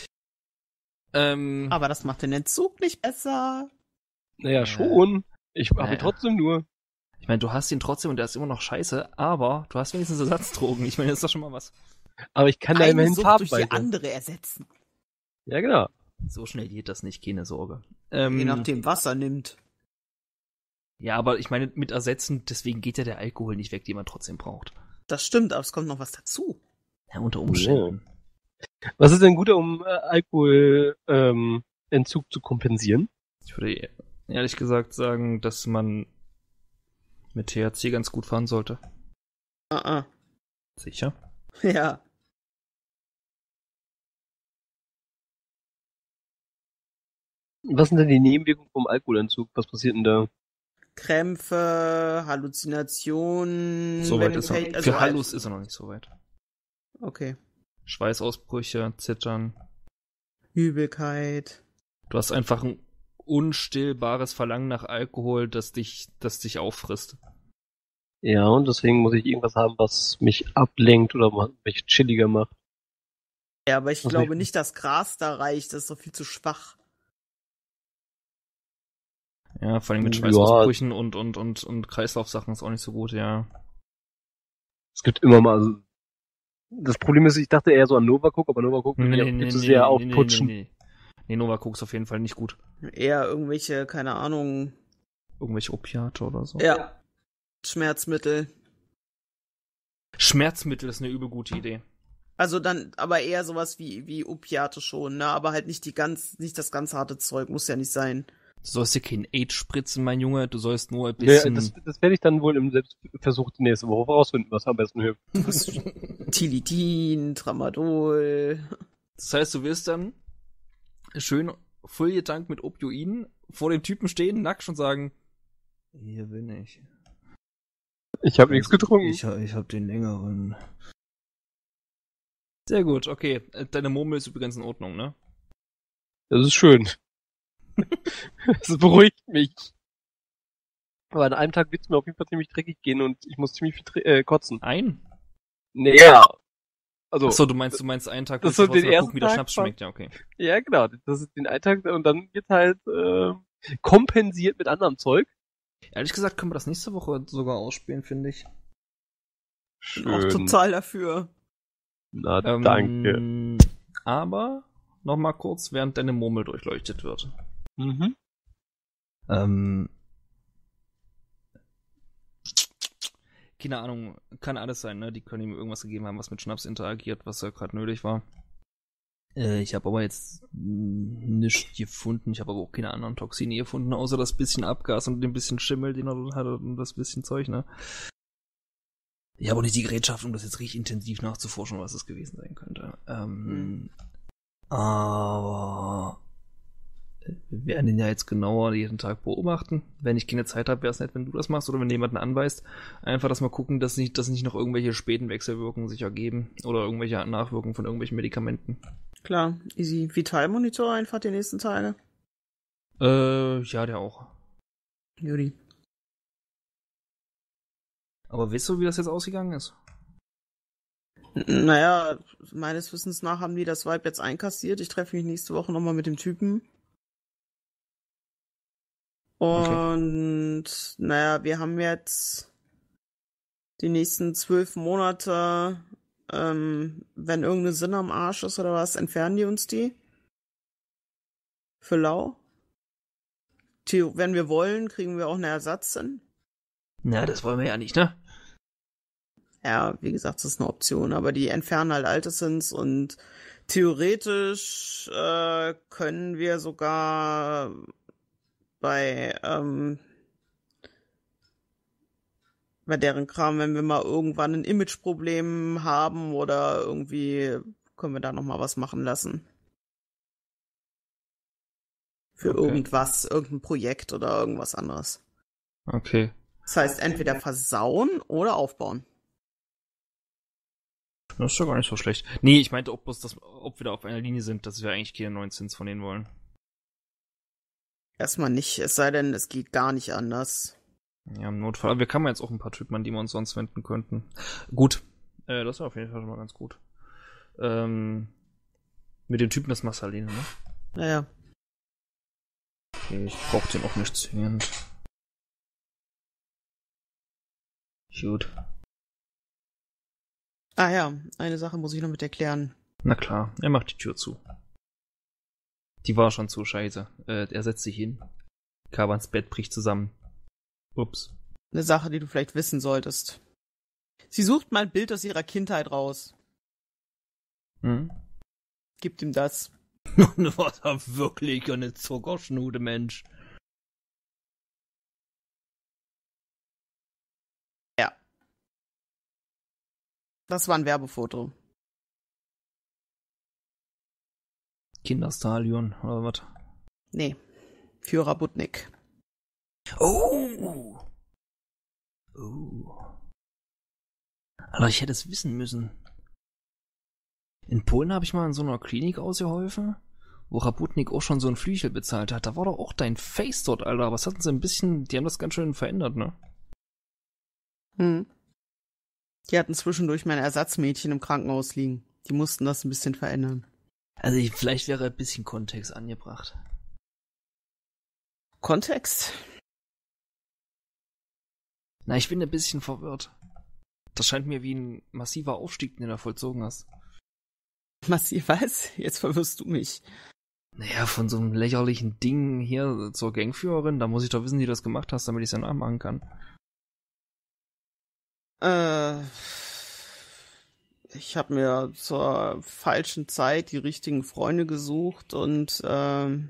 Ähm, Aber das macht den Entzug nicht besser. Naja, Äh, schon. Ich habe naja. trotzdem nur. Ich meine, du hast ihn trotzdem und der ist immer noch scheiße, aber du hast wenigstens Ersatzdrogen. Ich meine, das ist doch schon mal was. Aber ich kann da Eine immerhin Sucht Farben durch bei. die andere ersetzen. Ja, genau. So schnell geht das nicht, keine Sorge. Je Ähm, nachdem, was er nimmt. ja, aber ich meine, mit ersetzen, deswegen geht ja der Alkohol nicht weg, den man trotzdem braucht. Das stimmt, aber es kommt noch was dazu. Ja, unter Umständen. Was ist denn gut, um äh, Alkoholentzug ähm, Entzug zu kompensieren? Ich würde e- ehrlich gesagt sagen, dass man mit T H C ganz gut fahren sollte. Ah, ah. Sicher? Ja. Was sind denn die Nebenwirkungen vom Alkoholentzug? Was passiert denn da? Krämpfe, Halluzinationen. So wenn weit du ist er. Kate- also Für halt- Hallus ist er noch nicht so weit. Okay. Schweißausbrüche, Zittern. Übelkeit. Du hast einfach ein unstillbares Verlangen nach Alkohol, das dich, das dich auffrisst. Ja, und deswegen muss ich irgendwas haben, was mich ablenkt oder mich chilliger macht. Ja, aber ich Was glaube nicht- nicht, dass Gras da reicht. Das ist doch viel zu schwach. Ja, vor allem mit Ja. Schweißausbrüchen und, und, und, und Kreislaufsachen ist auch nicht so gut, ja. Es gibt immer mal, also das Problem ist, ich dachte eher so an Novacook, aber Novacook will ja viel zu sehr aufputschen. nee, nee. Nee, Novacook ist auf jeden Fall nicht gut. Eher irgendwelche, keine Ahnung. Irgendwelche Opiate oder so. Ja. Schmerzmittel. Schmerzmittel ist eine übel gute Idee. Also dann, aber eher sowas wie, wie Opiate schon, ne? Aber halt nicht die ganz, nicht das ganz harte Zeug, muss ja nicht sein. Du sollst dir kein Aid spritzen, mein Junge. Du sollst nur ein Ja, bisschen... das, das werde ich dann wohl im Selbstversuch die nächste Woche rausfinden, was am besten hilft. Tilidin, Tramadol. Das heißt, du wirst dann schön vollgetankt mit Opioiden vor dem Typen stehen, nackt und sagen, hier bin ich. Ich habe nichts getrunken. Ich, ich hab den längeren. Sehr gut, okay. Deine Murmel ist übrigens in Ordnung, ne? Das ist schön. Das beruhigt mich. Aber an einem Tag wird es mir auf jeden Fall ziemlich dreckig gehen und ich muss ziemlich viel tre- äh, kotzen. Ein? Naja. Also, Achso, du meinst, du meinst einen Tag, das willst du so den raus- mal ersten gucken, wie der Tag Schnaps war- schmeckt, ja, okay. ja genau, das ist den Alltag und dann wird halt äh, kompensiert mit anderem Zeug. Ehrlich gesagt können wir das nächste Woche sogar ausspielen, finde ich. Bin auch total dafür. Na, Ähm, danke. Aber nochmal kurz, während deine Murmel durchleuchtet wird. Mhm. Ähm, keine Ahnung, kann alles sein, ne? Die können ihm irgendwas gegeben haben, was mit Schnaps interagiert, was ja gerade nötig war. Äh, ich habe aber jetzt nichts gefunden. Ich habe aber auch keine anderen Toxine gefunden, außer das bisschen Abgas und den bisschen Schimmel, den er drin hatte und das bisschen Zeug, ne? Ich habe auch nicht die Gerätschaft, um das jetzt richtig intensiv nachzuforschen, was es gewesen sein könnte. Ähm, aber wir werden ihn ja jetzt genauer jeden Tag beobachten. Wenn ich keine Zeit habe, wäre es nett, wenn du das machst oder wenn jemanden anweist. Einfach, dass mal gucken, dass nicht, dass nicht noch irgendwelche späten Wechselwirkungen sich ergeben oder irgendwelche Nachwirkungen von irgendwelchen Medikamenten. Klar, easy. Vitalmonitor einfach die nächsten Tage. Äh, ja, der auch. Juri. Aber weißt du, wie das jetzt ausgegangen ist? N- Naja, meines Wissens nach haben die das Vibe jetzt einkassiert. Ich treffe mich nächste Woche nochmal mit dem Typen. Und naja, wir haben jetzt die nächsten zwölf Monate, ähm, wenn irgendeine Sinne am Arsch ist oder was, entfernen die uns die. Für lau. Theo- Wenn wir wollen, kriegen wir auch einen Ersatz hin. Na, das wollen wir ja nicht, ne? Ja, wie gesagt, das ist eine Option, aber die entfernen halt alte Sins und theoretisch äh, können wir sogar bei ähm, bei deren Kram, wenn wir mal irgendwann ein Imageproblem haben oder irgendwie, können wir da noch mal was machen lassen. Für Okay. irgendwas, irgendein Projekt oder irgendwas anderes. Okay. Das heißt, entweder versauen oder aufbauen. Das ist doch gar nicht so schlecht. Nee, ich meinte, ob, bloß das, ob wir da auf einer Linie sind, dass wir eigentlich keine neuen Zins von denen wollen. Erstmal nicht, es sei denn, es geht gar nicht anders. Ja, im Notfall. Aber wir haben jetzt auch ein paar Typen, an die wir uns sonst wenden könnten. Gut. Äh, das war auf jeden Fall schon mal ganz gut. Ähm, mit den Typen, das machst du alleine, ne? Naja. Okay, ich brauch den auch nicht zwingend. Gut. Ah ja, eine Sache muss ich noch mit erklären. Na klar, er macht die Tür zu. Die war schon zu scheiße. Äh, er setzt sich hin. Kavans Bett bricht zusammen. Ups. Eine Sache, die du vielleicht wissen solltest. Sie sucht mal ein Bild aus ihrer Kindheit raus. Hm? Gibt ihm das. Das war da wirklich eine Zuckerschnude, Mensch. Ja. Das war ein Werbefoto. Kinderstadion, oder was? Nee. Für Rabotnik. Oh! Oh. Alter, ich hätte es wissen müssen. In Polen habe ich mal in so einer Klinik ausgeholfen, wo Rabotnik auch schon so einen Flügel bezahlt hat. Da war doch auch dein Face dort, Alter. Was hatten sie ein bisschen, die haben das ganz schön verändert, ne? Hm. Die hatten zwischendurch mein Ersatzmädchen im Krankenhaus liegen. Die mussten das ein bisschen verändern. Also ich, vielleicht wäre ein bisschen Kontext angebracht. Kontext? Na, ich bin ein bisschen verwirrt. Das scheint mir wie ein massiver Aufstieg, den du vollzogen hast. Massiv was? Jetzt verwirrst du mich. Naja, von so einem lächerlichen Ding hier zur Gangführerin, da muss ich doch wissen, wie du das gemacht hast, damit ich es ja nachmachen kann. Äh, ich habe mir zur falschen Zeit die richtigen Freunde gesucht und ähm,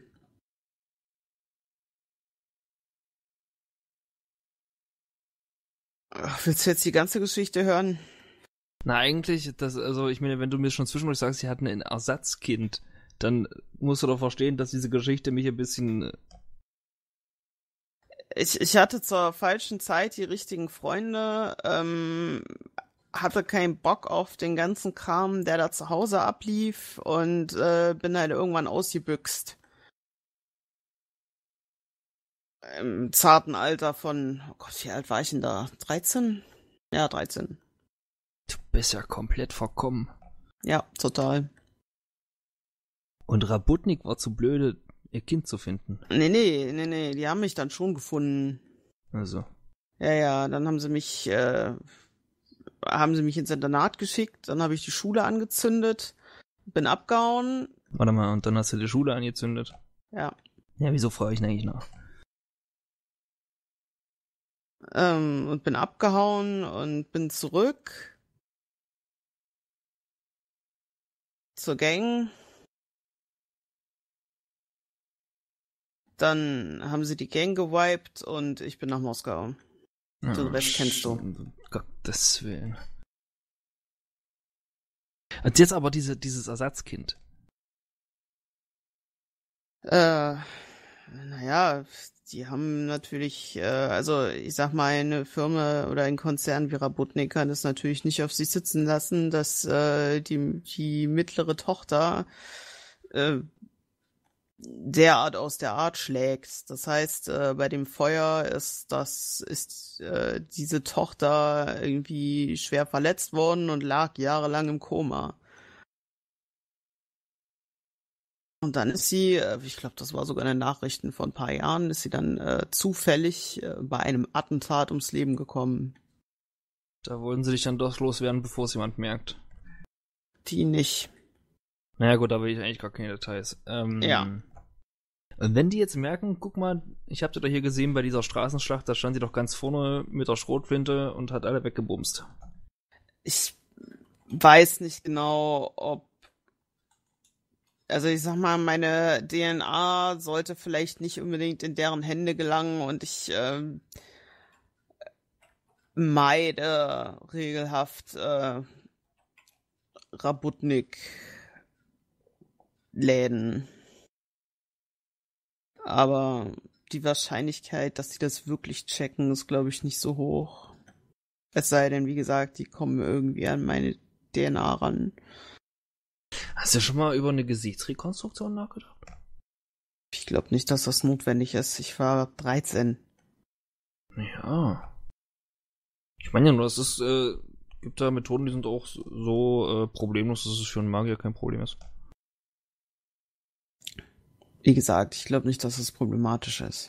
ach, willst du jetzt die ganze Geschichte hören? Na, eigentlich, das, also ich meine, wenn du mir schon zwischendurch sagst, sie hatten ein Ersatzkind, dann musst du doch verstehen, dass diese Geschichte mich ein bisschen... Ich, ich hatte zur falschen Zeit die richtigen Freunde, ähm, hatte keinen Bock auf den ganzen Kram, der da zu Hause ablief und äh, bin halt irgendwann ausgebüxt. Im zarten Alter von, oh Gott, wie alt war ich denn da? dreizehn? Ja, dreizehn. Du bist ja komplett verkommen. Ja, total. Und Rabotnik war zu blöde, ihr Kind zu finden. Nee, nee, nee, nee, die haben mich dann schon gefunden. Also. Ja, ja, dann haben sie mich, äh, haben sie mich ins Internat geschickt, dann habe ich die Schule angezündet, bin abgehauen. Warte mal, und dann hast du die Schule angezündet? Ja. Ja, wieso frage ich denn eigentlich nach? Ähm, und bin abgehauen und bin zurück zur Gang. Dann haben sie die Gang gewiped und ich bin nach Moskau. Ja, Den Rest kennst du. Um Gottes Willen. Und jetzt aber diese, dieses Ersatzkind. Äh, naja, die haben natürlich, äh, also ich sag mal, eine Firma oder ein Konzern wie Rabotnik kann es natürlich nicht auf sich sitzen lassen, dass äh, die, die mittlere Tochter äh, derart aus der Art schlägt. Das heißt, äh, bei dem Feuer ist das ist äh, diese Tochter irgendwie schwer verletzt worden und lag jahrelang im Koma. Und dann ist sie, äh, ich glaube, das war sogar in den Nachrichten vor ein paar Jahren, ist sie dann äh, zufällig äh, bei einem Attentat ums Leben gekommen. Da wollten sie dich dann doch loswerden, bevor es jemand merkt. Die nicht. Naja gut, da will ich eigentlich gar keine Details. Ähm, Ja. Und wenn die jetzt merken, guck mal, ich hab sie doch hier gesehen bei dieser Straßenschlacht, da stand sie doch ganz vorne mit der Schrotflinte und hat alle weggebumst. Ich weiß nicht genau, ob also ich sag mal, meine D N A sollte vielleicht nicht unbedingt in deren Hände gelangen und ich ähm, meide regelhaft äh, Rabotnik-Läden. Aber die Wahrscheinlichkeit, dass sie das wirklich checken, ist, glaube ich, nicht so hoch. Es sei denn, wie gesagt, die kommen irgendwie an meine D N A ran. Hast du schon mal über eine Gesichtsrekonstruktion nachgedacht? Ich glaube nicht, dass das notwendig ist. Ich war dreizehn. Ja. Ich meine ja nur, es ist, äh, gibt da Methoden, die sind auch so äh, problemlos, dass es für einen Magier kein Problem ist. Wie gesagt, ich glaube nicht, dass es problematisch ist.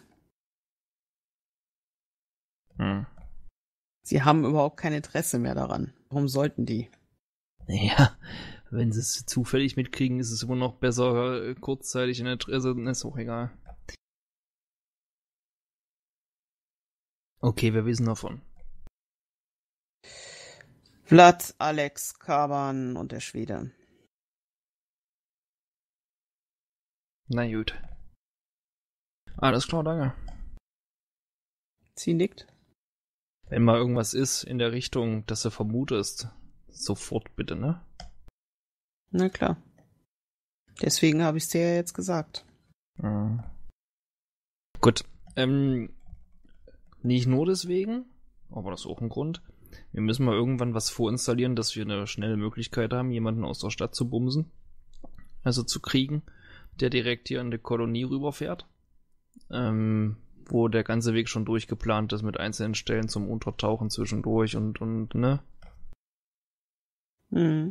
Hm. Sie haben überhaupt kein Interesse mehr daran. Warum sollten die? Naja, wenn sie es zufällig mitkriegen, ist es immer noch besser, äh, kurzzeitig in der Tresse, ist auch egal. Okay, wir wissen davon. Vlad, Alex, Kaban und der Schwede. Na gut. Alles klar, danke. Sie nickt. Wenn mal irgendwas ist in der Richtung, dass du vermutest, sofort bitte, ne? Na klar. Deswegen habe ich es dir ja jetzt gesagt. Mhm. Gut. Ähm, nicht nur deswegen, aber das ist auch ein Grund. Wir müssen mal irgendwann was vorinstallieren, dass wir eine schnelle Möglichkeit haben, jemanden aus der Stadt zu bumsen. Also zu kriegen, der direkt hier in die Kolonie rüberfährt. Ähm, wo der ganze Weg schon durchgeplant ist mit einzelnen Stellen zum Untertauchen zwischendurch und, und, ne? Mhm.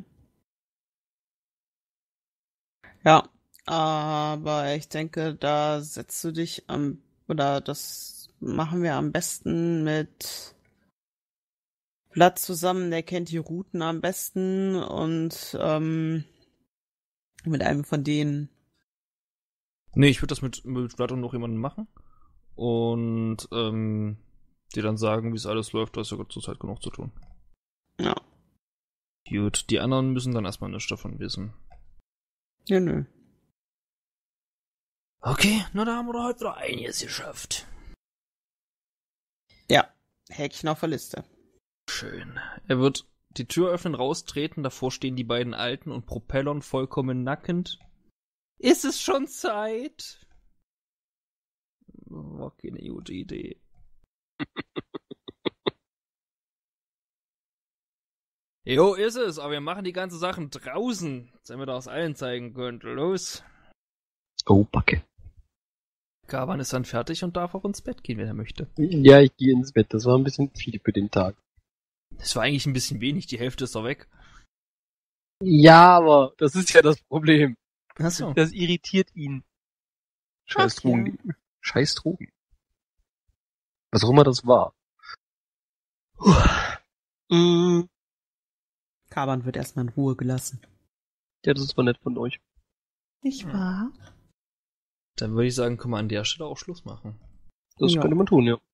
Ja, aber ich denke, da setzt du dich am, oder das machen wir am besten mit Vlad zusammen, der kennt die Routen am besten und ähm, mit einem von denen. Nee, ich würde das mit, mit Vlad und noch jemandem machen. Und ähm, dir dann sagen, wie es alles läuft, da ist ja zurzeit genug zu tun. Ja. Gut, die anderen müssen dann erstmal nichts davon wissen. Ja, nö. Okay, na da haben wir doch heute noch einiges geschafft. Ja, Häkchen auf der Liste. Schön. Er wird die Tür öffnen, raustreten, davor stehen die beiden Alten und Propellern vollkommen nackend. Ist es schon Zeit? War keine gute Idee. Jo, ist es, aber wir machen die ganzen Sachen draußen, damit wir das allen zeigen können. Los. Oh, Backe. Kaban ist dann fertig und darf auch ins Bett gehen, wenn er möchte. Ja, ich gehe ins Bett. Das war ein bisschen viel für den Tag. Das war eigentlich ein bisschen wenig, die Hälfte ist doch weg. Ja, aber das ist ja das Problem. Achso. Das irritiert ihn. Scheiß Ach, Drogen. Ja. Scheiß Drogen. Was auch immer das war. Mm. Kaban wird erstmal in Ruhe gelassen. Ja, das ist mal nett von euch. Nicht wahr? Dann würde ich sagen, können wir an der Stelle auch Schluss machen. Das Ja. könnte man tun, ja.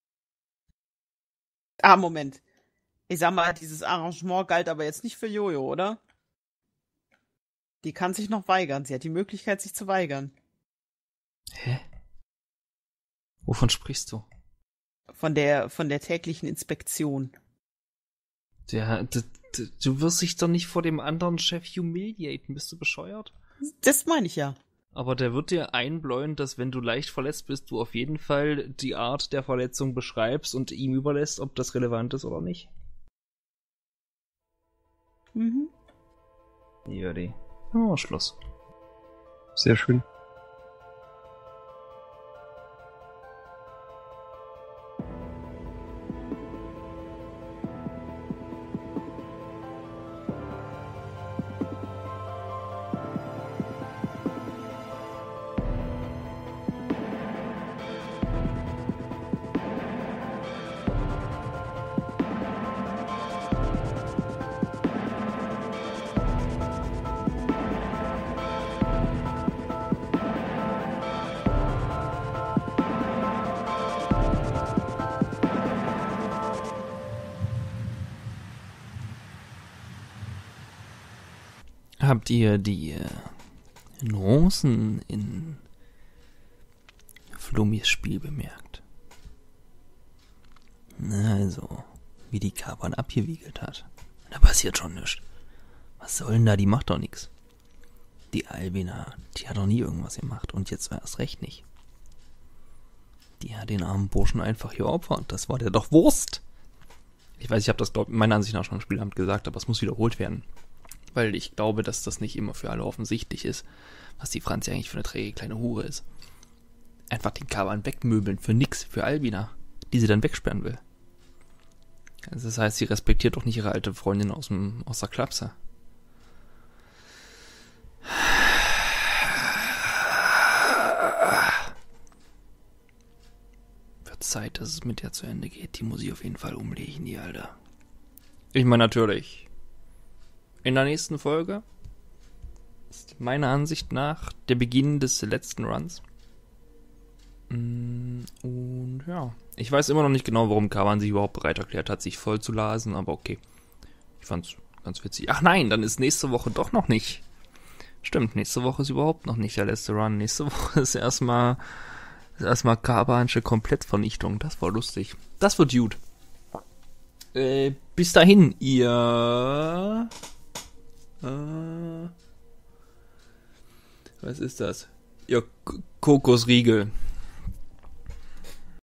Ah, Moment. Ich sag mal, dieses Arrangement galt aber jetzt nicht für Jojo, oder? Die kann sich noch weigern. Sie hat die Möglichkeit, sich zu weigern. Hä? Wovon sprichst du? Von der, von der täglichen Inspektion. Der, d, d, du wirst dich doch nicht vor dem anderen Chef humiliaten, bist du bescheuert? Das meine ich ja. Aber der wird dir einbläuen, dass wenn du leicht verletzt bist, du auf jeden Fall die Art der Verletzung beschreibst und ihm überlässt, ob das relevant ist oder nicht. Mhm. Juri. Oh, Schluss. Sehr schön. Habt ihr die äh, Nuancen in Flummis Spiel bemerkt? Na also, wie die Kaban abgewiegelt hat. Da passiert schon nichts. Was soll denn da? Die macht doch nichts. Die Albina, die hat doch nie irgendwas gemacht und jetzt war erst recht nicht. Die hat den armen Burschen einfach geopfert. Das war der doch Wurst. Ich weiß, ich habe das, glaub, meiner Ansicht nach schon im Spielamt gesagt, aber es muss wiederholt werden. Weil ich glaube, dass das nicht immer für alle offensichtlich ist, was die Franzi eigentlich für eine träge kleine Hure ist. Einfach den Kaban wegmöbeln für nix, für Albina. die sie dann wegsperren will. Also das heißt, sie respektiert doch nicht ihre alte Freundin aus dem aus der Klapse. Wird Zeit, dass es mit der zu Ende geht. Die muss ich auf jeden Fall umlegen, die Alter. Ich meine natürlich, in der nächsten Folge ist meiner Ansicht nach der Beginn des letzten Runs. Und ja, ich weiß immer noch nicht genau, warum Kavan sich überhaupt bereit erklärt hat, sich voll zu lasen, aber okay. Ich fand's ganz witzig. Ach nein, dann ist nächste Woche doch noch nicht. Stimmt, nächste Woche ist überhaupt noch nicht der letzte Run. Nächste Woche ist erstmal ist erstmal Kavanische Komplettvernichtung. Das war lustig. Das wird gut. Äh, bis dahin, ihr... Äh, was ist das? Ihr K- Kokosriegel.